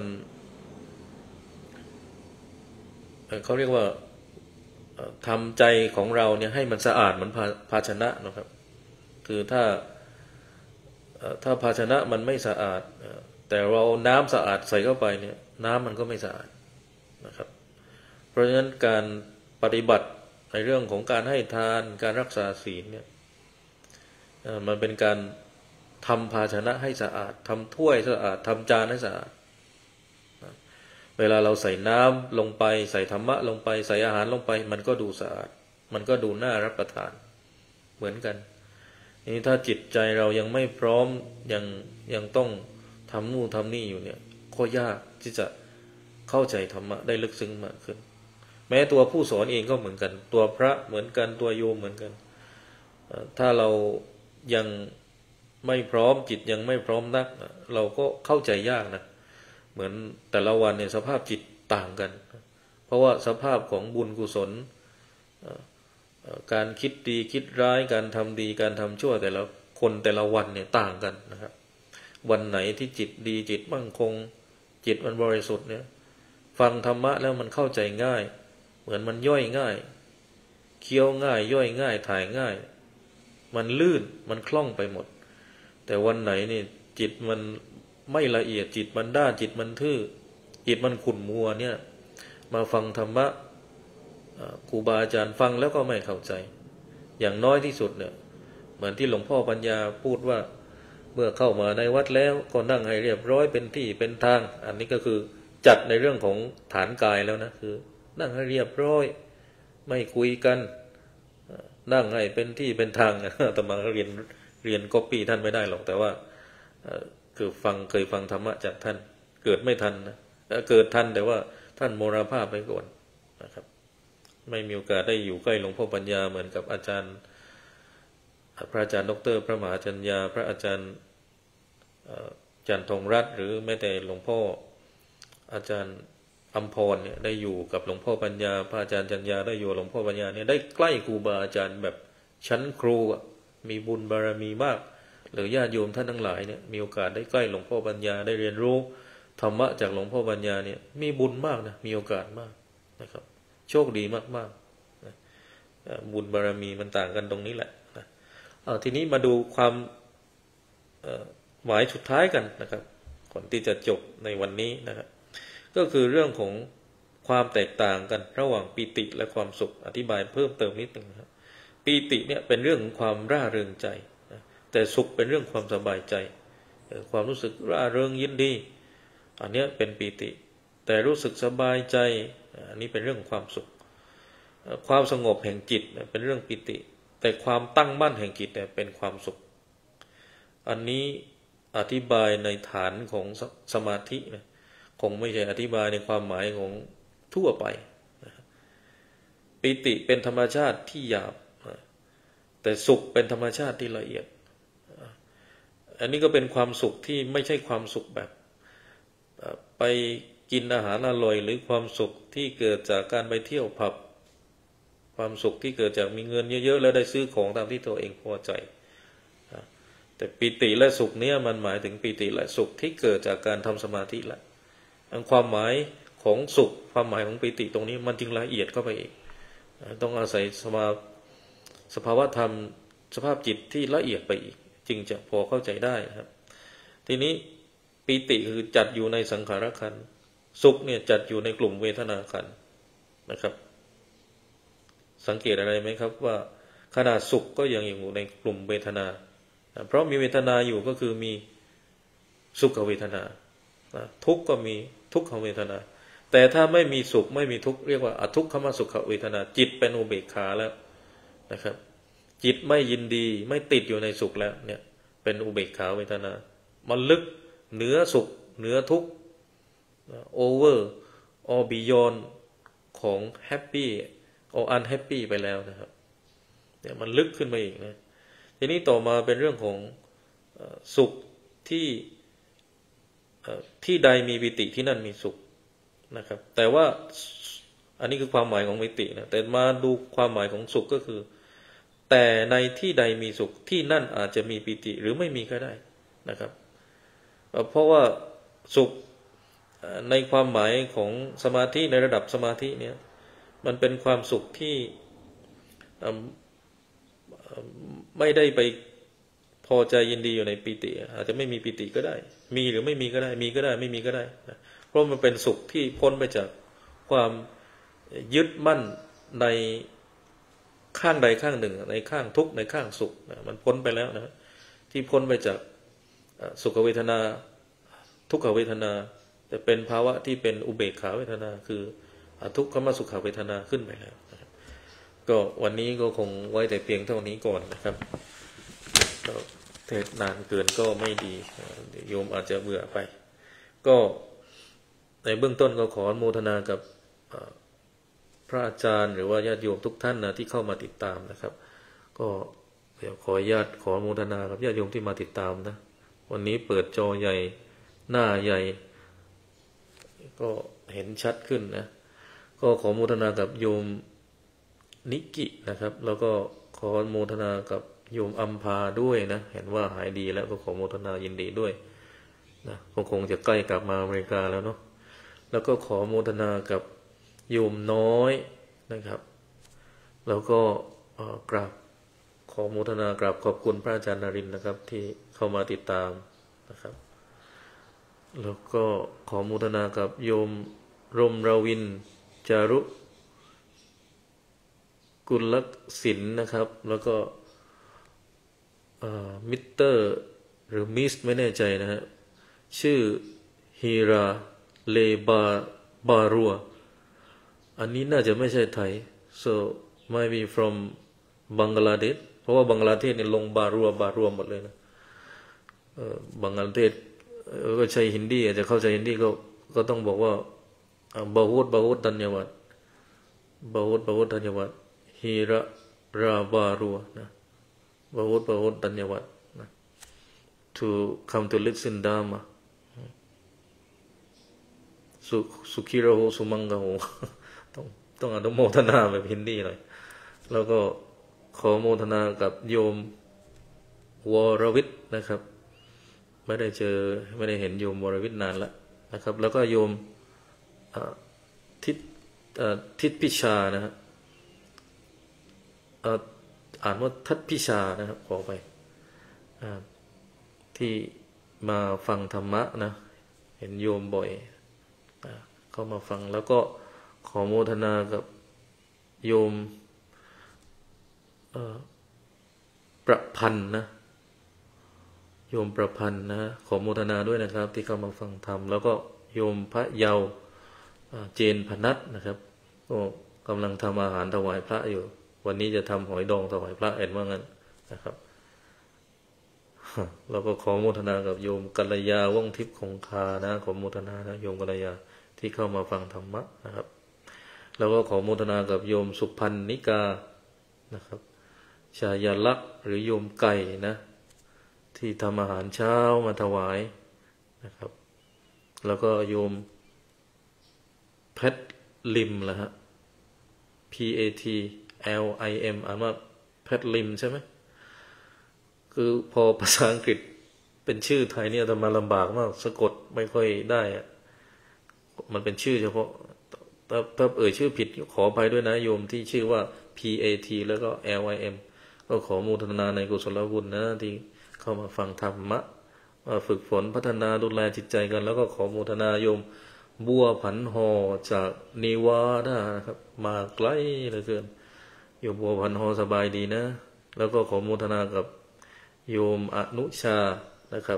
เขาเรียกว่าทำใจของเราเนี่ยให้มันสะอาดเหมือนภาชนะนะครับคือถ้าภาชนะมันไม่สะอาดแต่เราน้ำสะอาดใส่เข้าไปเนี่ยน้ำมันก็ไม่สะอาดนะครับเพราะฉะนั้นการปฏิบัติในเรื่องของการให้ทานการรักษาศีลเนี่ยมันเป็นการทำภาชนะให้สะอาดทำถ้วยสะอาดทำจานให้สะอาดเวลาเราใส่น้ำลงไปใส่ธรรมะลงไปใส่อาหารลงไปมันก็ดูสะอาดมันก็ดูน่ารับประทานเหมือนกันนี่ถ้าจิตใจเรายังไม่พร้อมยังต้องทำนู่นทำนี่อยู่เนี่ยก็ยากที่จะเข้าใจธรรมะได้ลึกซึ้งมากขึ้นแม้ตัวผู้สอนเองก็เหมือนกันตัวพระเหมือนกันตัวโยมเหมือนกันถ้าเรายังไม่พร้อมจิตยังไม่พร้อมนักเราก็เข้าใจยากนะเหมือนแต่ละวันเนี่ยสภาพจิตต่างกันเพราะว่าสภาพของบุญกุศลการคิดดีคิดร้ายการทำดีการทำชั่วแต่ละคนแต่ละวันเนี่ยต่างกันนะครับวันไหนที่จิตดีจิตมั่นคงจิตมันบริสุทธิ์เนี่ยฟังธรรมะแล้วมันเข้าใจง่ายเหมือนมันย่อยง่ายเคี้ยวง่ายย่อยง่ายถ่ายง่ายมันลื่นมันคล่องไปหมดแต่วันไหนนี่จิตมันไม่ละเอียดจิตมันด้านจิตมันทื่อจิตมันขุ่นมัวเนี่ยมาฟังธรรมะครูบาอาจารย์ฟังแล้วก็ไม่เข้าใจอย่างน้อยที่สุดเนี่ยเหมือนที่หลวงพ่อปัญญาพูดว่าเมื่อเข้ามาในวัดแล้วก็นั่งให้เรียบร้อยเป็นที่เป็นทางอันนี้ก็คือจัดในเรื่องของฐานกายแล้วนะคือนั่งให้เรียบร้อยไม่คุยกันนั่งให้เป็นที่เป็นทางอาตมาเรียนก๊อปปี้ท่านไม่ได้หรอกแต่ว่าคือเคยฟังธรรมะจากท่านเกิดไม่ทันนะเกิดทันแต่ว่าท่านมรณภาพไปก่อนนะครับไม่มีโอกาสได้อยู่ใกล้หลวงพ่อปัญญาเหมือนกับอาจารย์พระอาจารย์ดรพระมหาจัญญาพระอาจารย์จันทองรัตน์หรือแม้แต่หลวงพ่ออาจารย์อัมพรเนี่ยได้อยู่กับหลวงพ่อปัญญาพระอาจารย์จัญญาได้อยู่หลวงพ่อปัญญาเนี่ยได้ใกล้ครูบาอาจารย์แบบชั้นครูมีบุญบารมีมากหรือญาติโยมท่านทั้งหลายเนี่ยมีโอกาสได้ใกล้หลวงพ่อปัญญาได้เรียนรู้ธรรมะจากหลวงพ่อปัญญาเนี่ยมีบุญมากนะมีโอกาสมากนะครับโชคดีมากๆนะบุญบารมีมันต่างกันตรงนี้แหละนะทีนี้มาดูความหมายสุดท้ายกันนะครับก่อนที่จะจบในวันนี้นะครับก็คือเรื่องของความแตกต่างกันระหว่างปีติและความสุขอธิบายเพิ่มเติมนิดนึงนะครับปีติเนี่ยเป็นเรื่องของความร่าเริงใจแต่สุขเป็นเรื่องความสบายใจความรู้สึกร่าเริงยินดีอันนี้เป็นปีติแต่รู้สึกสบายใจอันนี้เป็นเรื่องของความสุขความสงบแห่งจิตเป็นเรื่องปีติแต่ความตั้งมั่นแห่งจิตเป็นความสุขอันนี้อธิบายในฐานของสมาธินะคงไม่ใช่อธิบายในความหมายของทั่วไปปีติเป็นธรรมชาติที่หยาบแต่สุขเป็นธรรมชาติที่ละเอียดอันนี้ก็เป็นความสุขที่ไม่ใช่ความสุขแบบไปกินอาหารอร่อยหรือความสุขที่เกิดจากการไปเที่ยวผับความสุขที่เกิดจากมีเงินเยอะๆแล้วได้ซื้อของตามที่ตัวเองพอใจแต่ปีติและสุขเนี่ยมันหมายถึงปีติและสุขที่เกิดจากการทำสมาธิละความหมายของสุขความหมายของปีติตรงนี้มันจึงละเอียดเข้าไปอีกต้องอาศัยสภาวะธรรมสภาพจิตที่ละเอียดไปอีกจึงจะพอเข้าใจได้นะครับทีนี้ปีติคือจัดอยู่ในสังขารขันธ์สุขเนี่ยจัดอยู่ในกลุ่มเวทนาขันธ์นะครับสังเกตอะไรไหมครับว่าขนาดสุขก็ยังอยู่ในกลุ่มเวทนาเพราะมีเวทนาอยู่ก็คือมีสุขเวทนาทุกข์ก็มีทุกขเวทนาแต่ถ้าไม่มีสุขไม่มีทุกข์เรียกว่าอทุกขมสุขเวทนาจิตเป็นอุเบกขาแล้วนะครับจิตไม่ยินดีไม่ติดอยู่ในสุขแล้วเนี่ยเป็นอุเบกขาเวทนามันลึกเหนือสุขเหนือทุกข์โอเวอร์ออบิยอนของแฮปปี้ออันแฮปปี้ไปแล้วนะครับเนี่ยมันลึกขึ้นมาอีกนะทีนี้ต่อมาเป็นเรื่องของสุขที่ใดมีปิติที่นั่นมีสุขนะครับแต่ว่าอันนี้คือความหมายของปิตินะแต่มาดูความหมายของสุขก็คือแต่ในที่ใดมีสุขที่นั่นอาจจะมีปิติหรือไม่มีก็ได้นะครับเพราะว่าสุขในความหมายของสมาธิในระดับสมาธิเนี่ยมันเป็นความสุขที่ไม่ได้ไปพอใจยินดีอยู่ในปิติอาจจะไม่มีปิติก็ได้มีหรือไม่มีก็ได้มีก็ได้ไม่มีก็ได้นะเพราะมันเป็นสุขที่พ้นไปจากความยึดมั่นในข้างใดข้างหนึ่งในข้างทุกข์ในข้างสุขนะมันพ้นไปแล้วนะที่พ้นไปจากสุขเวทนาทุกขเวทนาแต่เป็นภาวะที่เป็นอุเบกขาเวทนาคือทุกขมสุขเวทนาขึ้นไปแล้วนะครับก็วันนี้ก็คงไว้แต่เพียงเท่านี้ก่อนนะครับเทศนานเกินก็ไม่ดีโยมอาจจะเบื่อไปก็ในเบื้องต้นก็ขออนุโมทนากับพระอาจารย์หรือว่าญาติโยมทุกท่านนะที่เข้ามาติดตามนะครับก็เดี๋ยวขออนุโมทนากับญาติโยมที่มาติดตามนะวันนี้เปิดจอใหญ่หน้าใหญ่ก็เห็นชัดขึ้นนะก็ขออนุโมทนากับโยมนิกินะครับแล้วก็ขออนุโมทนากับโยมอัมพาด้วยนะเห็นว่าหายดีแล้วก็ขออนุโมทนายินดีด้วยนะคงจะใกล้กลับมาอเมริกาแล้วเนาะแล้วก็ขออนุโมทนากับโยมน้อยนะครับแล้วก็กราบขออนุโมทนากราบขอบคุณพระอาจารย์นรินทร์นะครับที่เข้ามาติดตามนะครับแล้วก็ขออนุโมทนากับโยมรมรวินจารุกุลศิลป์นะครับแล้วก็มิสเตอร์หรือมิสไม่แน่ใจนะฮะชื่อฮีราเลบารัวอันนี้น่าจะไม่ใช่ไทย so might be from บังกลาเทศเพราะว่าบังกลาเทศเนี่ยลงบารัวหมดเลยนะบังกลาเทศก็ใช้ฮินดีอาจจะเข้าใจฮินดีก็ต้องบอกว่าบาฮูดธัญวัตบาฮูดธัญวัตฮีระราบารัวนะบาฮูดธัญวัตนะ to come to listen Dharma สุขีระโหสุมังกะโหต้องอนุโมทนาแบบฮินดีหน่อยแล้วก็ขอโมทนากับโยมวรวิทย์นะครับไม่ได้เห็นโยมวรวิทย์นานแล้วนะครับแล้วก็โยมทิศพิชานะครับอ่านว่าทัศพิชานะครับขอไปที่มาฟังธรรมะนะเห็นโยมบ่อยเข้ามาฟังแล้วก็ขอโมทนากับโยมประพันธ์นะโยมประพันธ์นะขอโมทนาด้วยนะครับที่เข้ามาฟังธรรมแล้วก็โยมพระเยาว์เจนพนัสนะครับก็กำลังทำอาหารถวายพระอยู่วันนี้จะทำหอยดองถวายพระว่างั้นนะครับแล้วก็ขอโมทนากับโยมกัลยาว่องทิพย์คงคานะขอโมทนานะโยมกัลยาที่เข้ามาฟังธรรมะนะครับแล้วก็ขอโมทนากับโยมสุพรรณิกานะครับชายาลักษณ์หรือโยมไก่นะที่ทำอาหารเช้ามาถวายนะครับแล้วก็โยมแพทลิมล่ะฮะ PATLIM อ่านว่าแพทลิมใช่ไหมคือพอภาษาอังกฤษเป็นชื่อไทยเนี่ยทำมาลำบากมากสะกดไม่ค่อยได้อะมันเป็นชื่อเฉพาะถ้าชื่อผิดขออภัยด้วยนะโยมที่ชื่อว่า PAT แล้วก็ LIM ก็ขอโมทนาในกุศลบุญนะที่เข้ามาฟังธรรมะมาฝึกฝนพัฒนาดูแลจิตใจกันแล้วก็ขอโมทนาโยมบัวผันหอจากนิวาดานะครับมาไกลเหลือเกินโยมบัวผันหอสบายดีนะแล้วก็ขอโมทนากับโยมอนุชานะครับ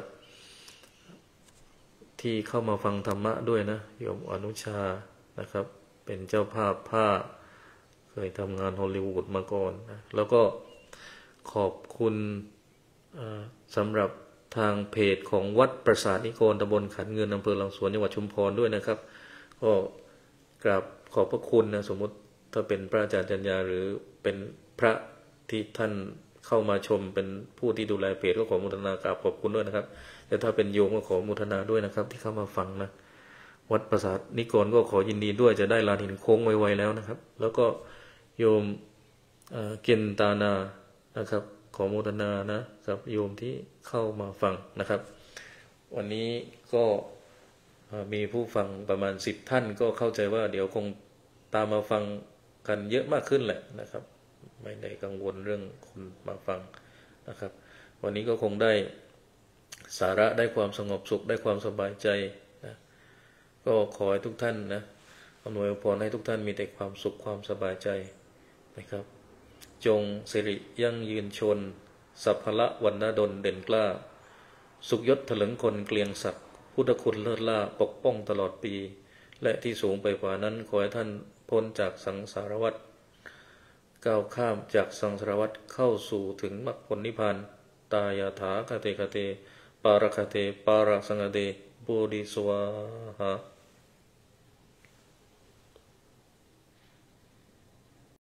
ที่เข้ามาฟังธรรมะด้วยนะโยมอนุชานะครับเป็นเจ้าภาพผ้าเคยทำงานฮอลลีวูดมาก่อนนะแล้วก็ขอบคุณสำหรับทางเพจของวัดประสาทนิโกรตำบลขันเงินอำเภอหลังสวนจังหวัดชุมพรด้วยนะครับก็กราบขอบพระคุณนะสมมติถ้าเป็นพระอาจารย์จัญญาหรือเป็นพระที่ท่านเข้ามาชมเป็นผู้ที่ดูแลเพจก็ขอโมทนากราบขอบคุณด้วยนะครับแต่ถ้าเป็นโยมก็ขอโมทนาด้วยนะครับที่เข้ามาฟังนะวัดประสาทนิโกรก็ขอยินดีด้วยจะได้ลานหินโค้งไวๆแล้วนะครับแล้วก็โยมเกณตานานะครับขอโมทนานะครับโยมที่เข้ามาฟังนะครับวันนี้ก็มีผู้ฟังประมาณ10 ท่านก็เข้าใจว่าเดี๋ยวคงตามมาฟังกันเยอะมากขึ้นแหละนะครับไม่ได้กังวลเรื่องคนมาฟังนะครับวันนี้ก็คงได้สาระได้ความสงบสุขได้ความสบายใจนะก็ขอให้ทุกท่านนะอำนวยพรให้ทุกท่านมีแต่ความสุขความสบายใจนะครับจงสิริยั่งยืนชนสัพพละวรรณดลเด่นกล้าสุขยศถลึงคนเกลียงศักดิ์พุทธคุณเลิศล่าปกป้องตลอดปีและที่สูงไปกว่านั้นขอให้ท่านพ้นจากสังสารวัฏก้าวข้ามจากสังสารวัฏเข้าสู่ถึงมรรคผลนิพพานตายาถาคเตคเตปาระคเตปาระสังฆเตโบดิสวาหา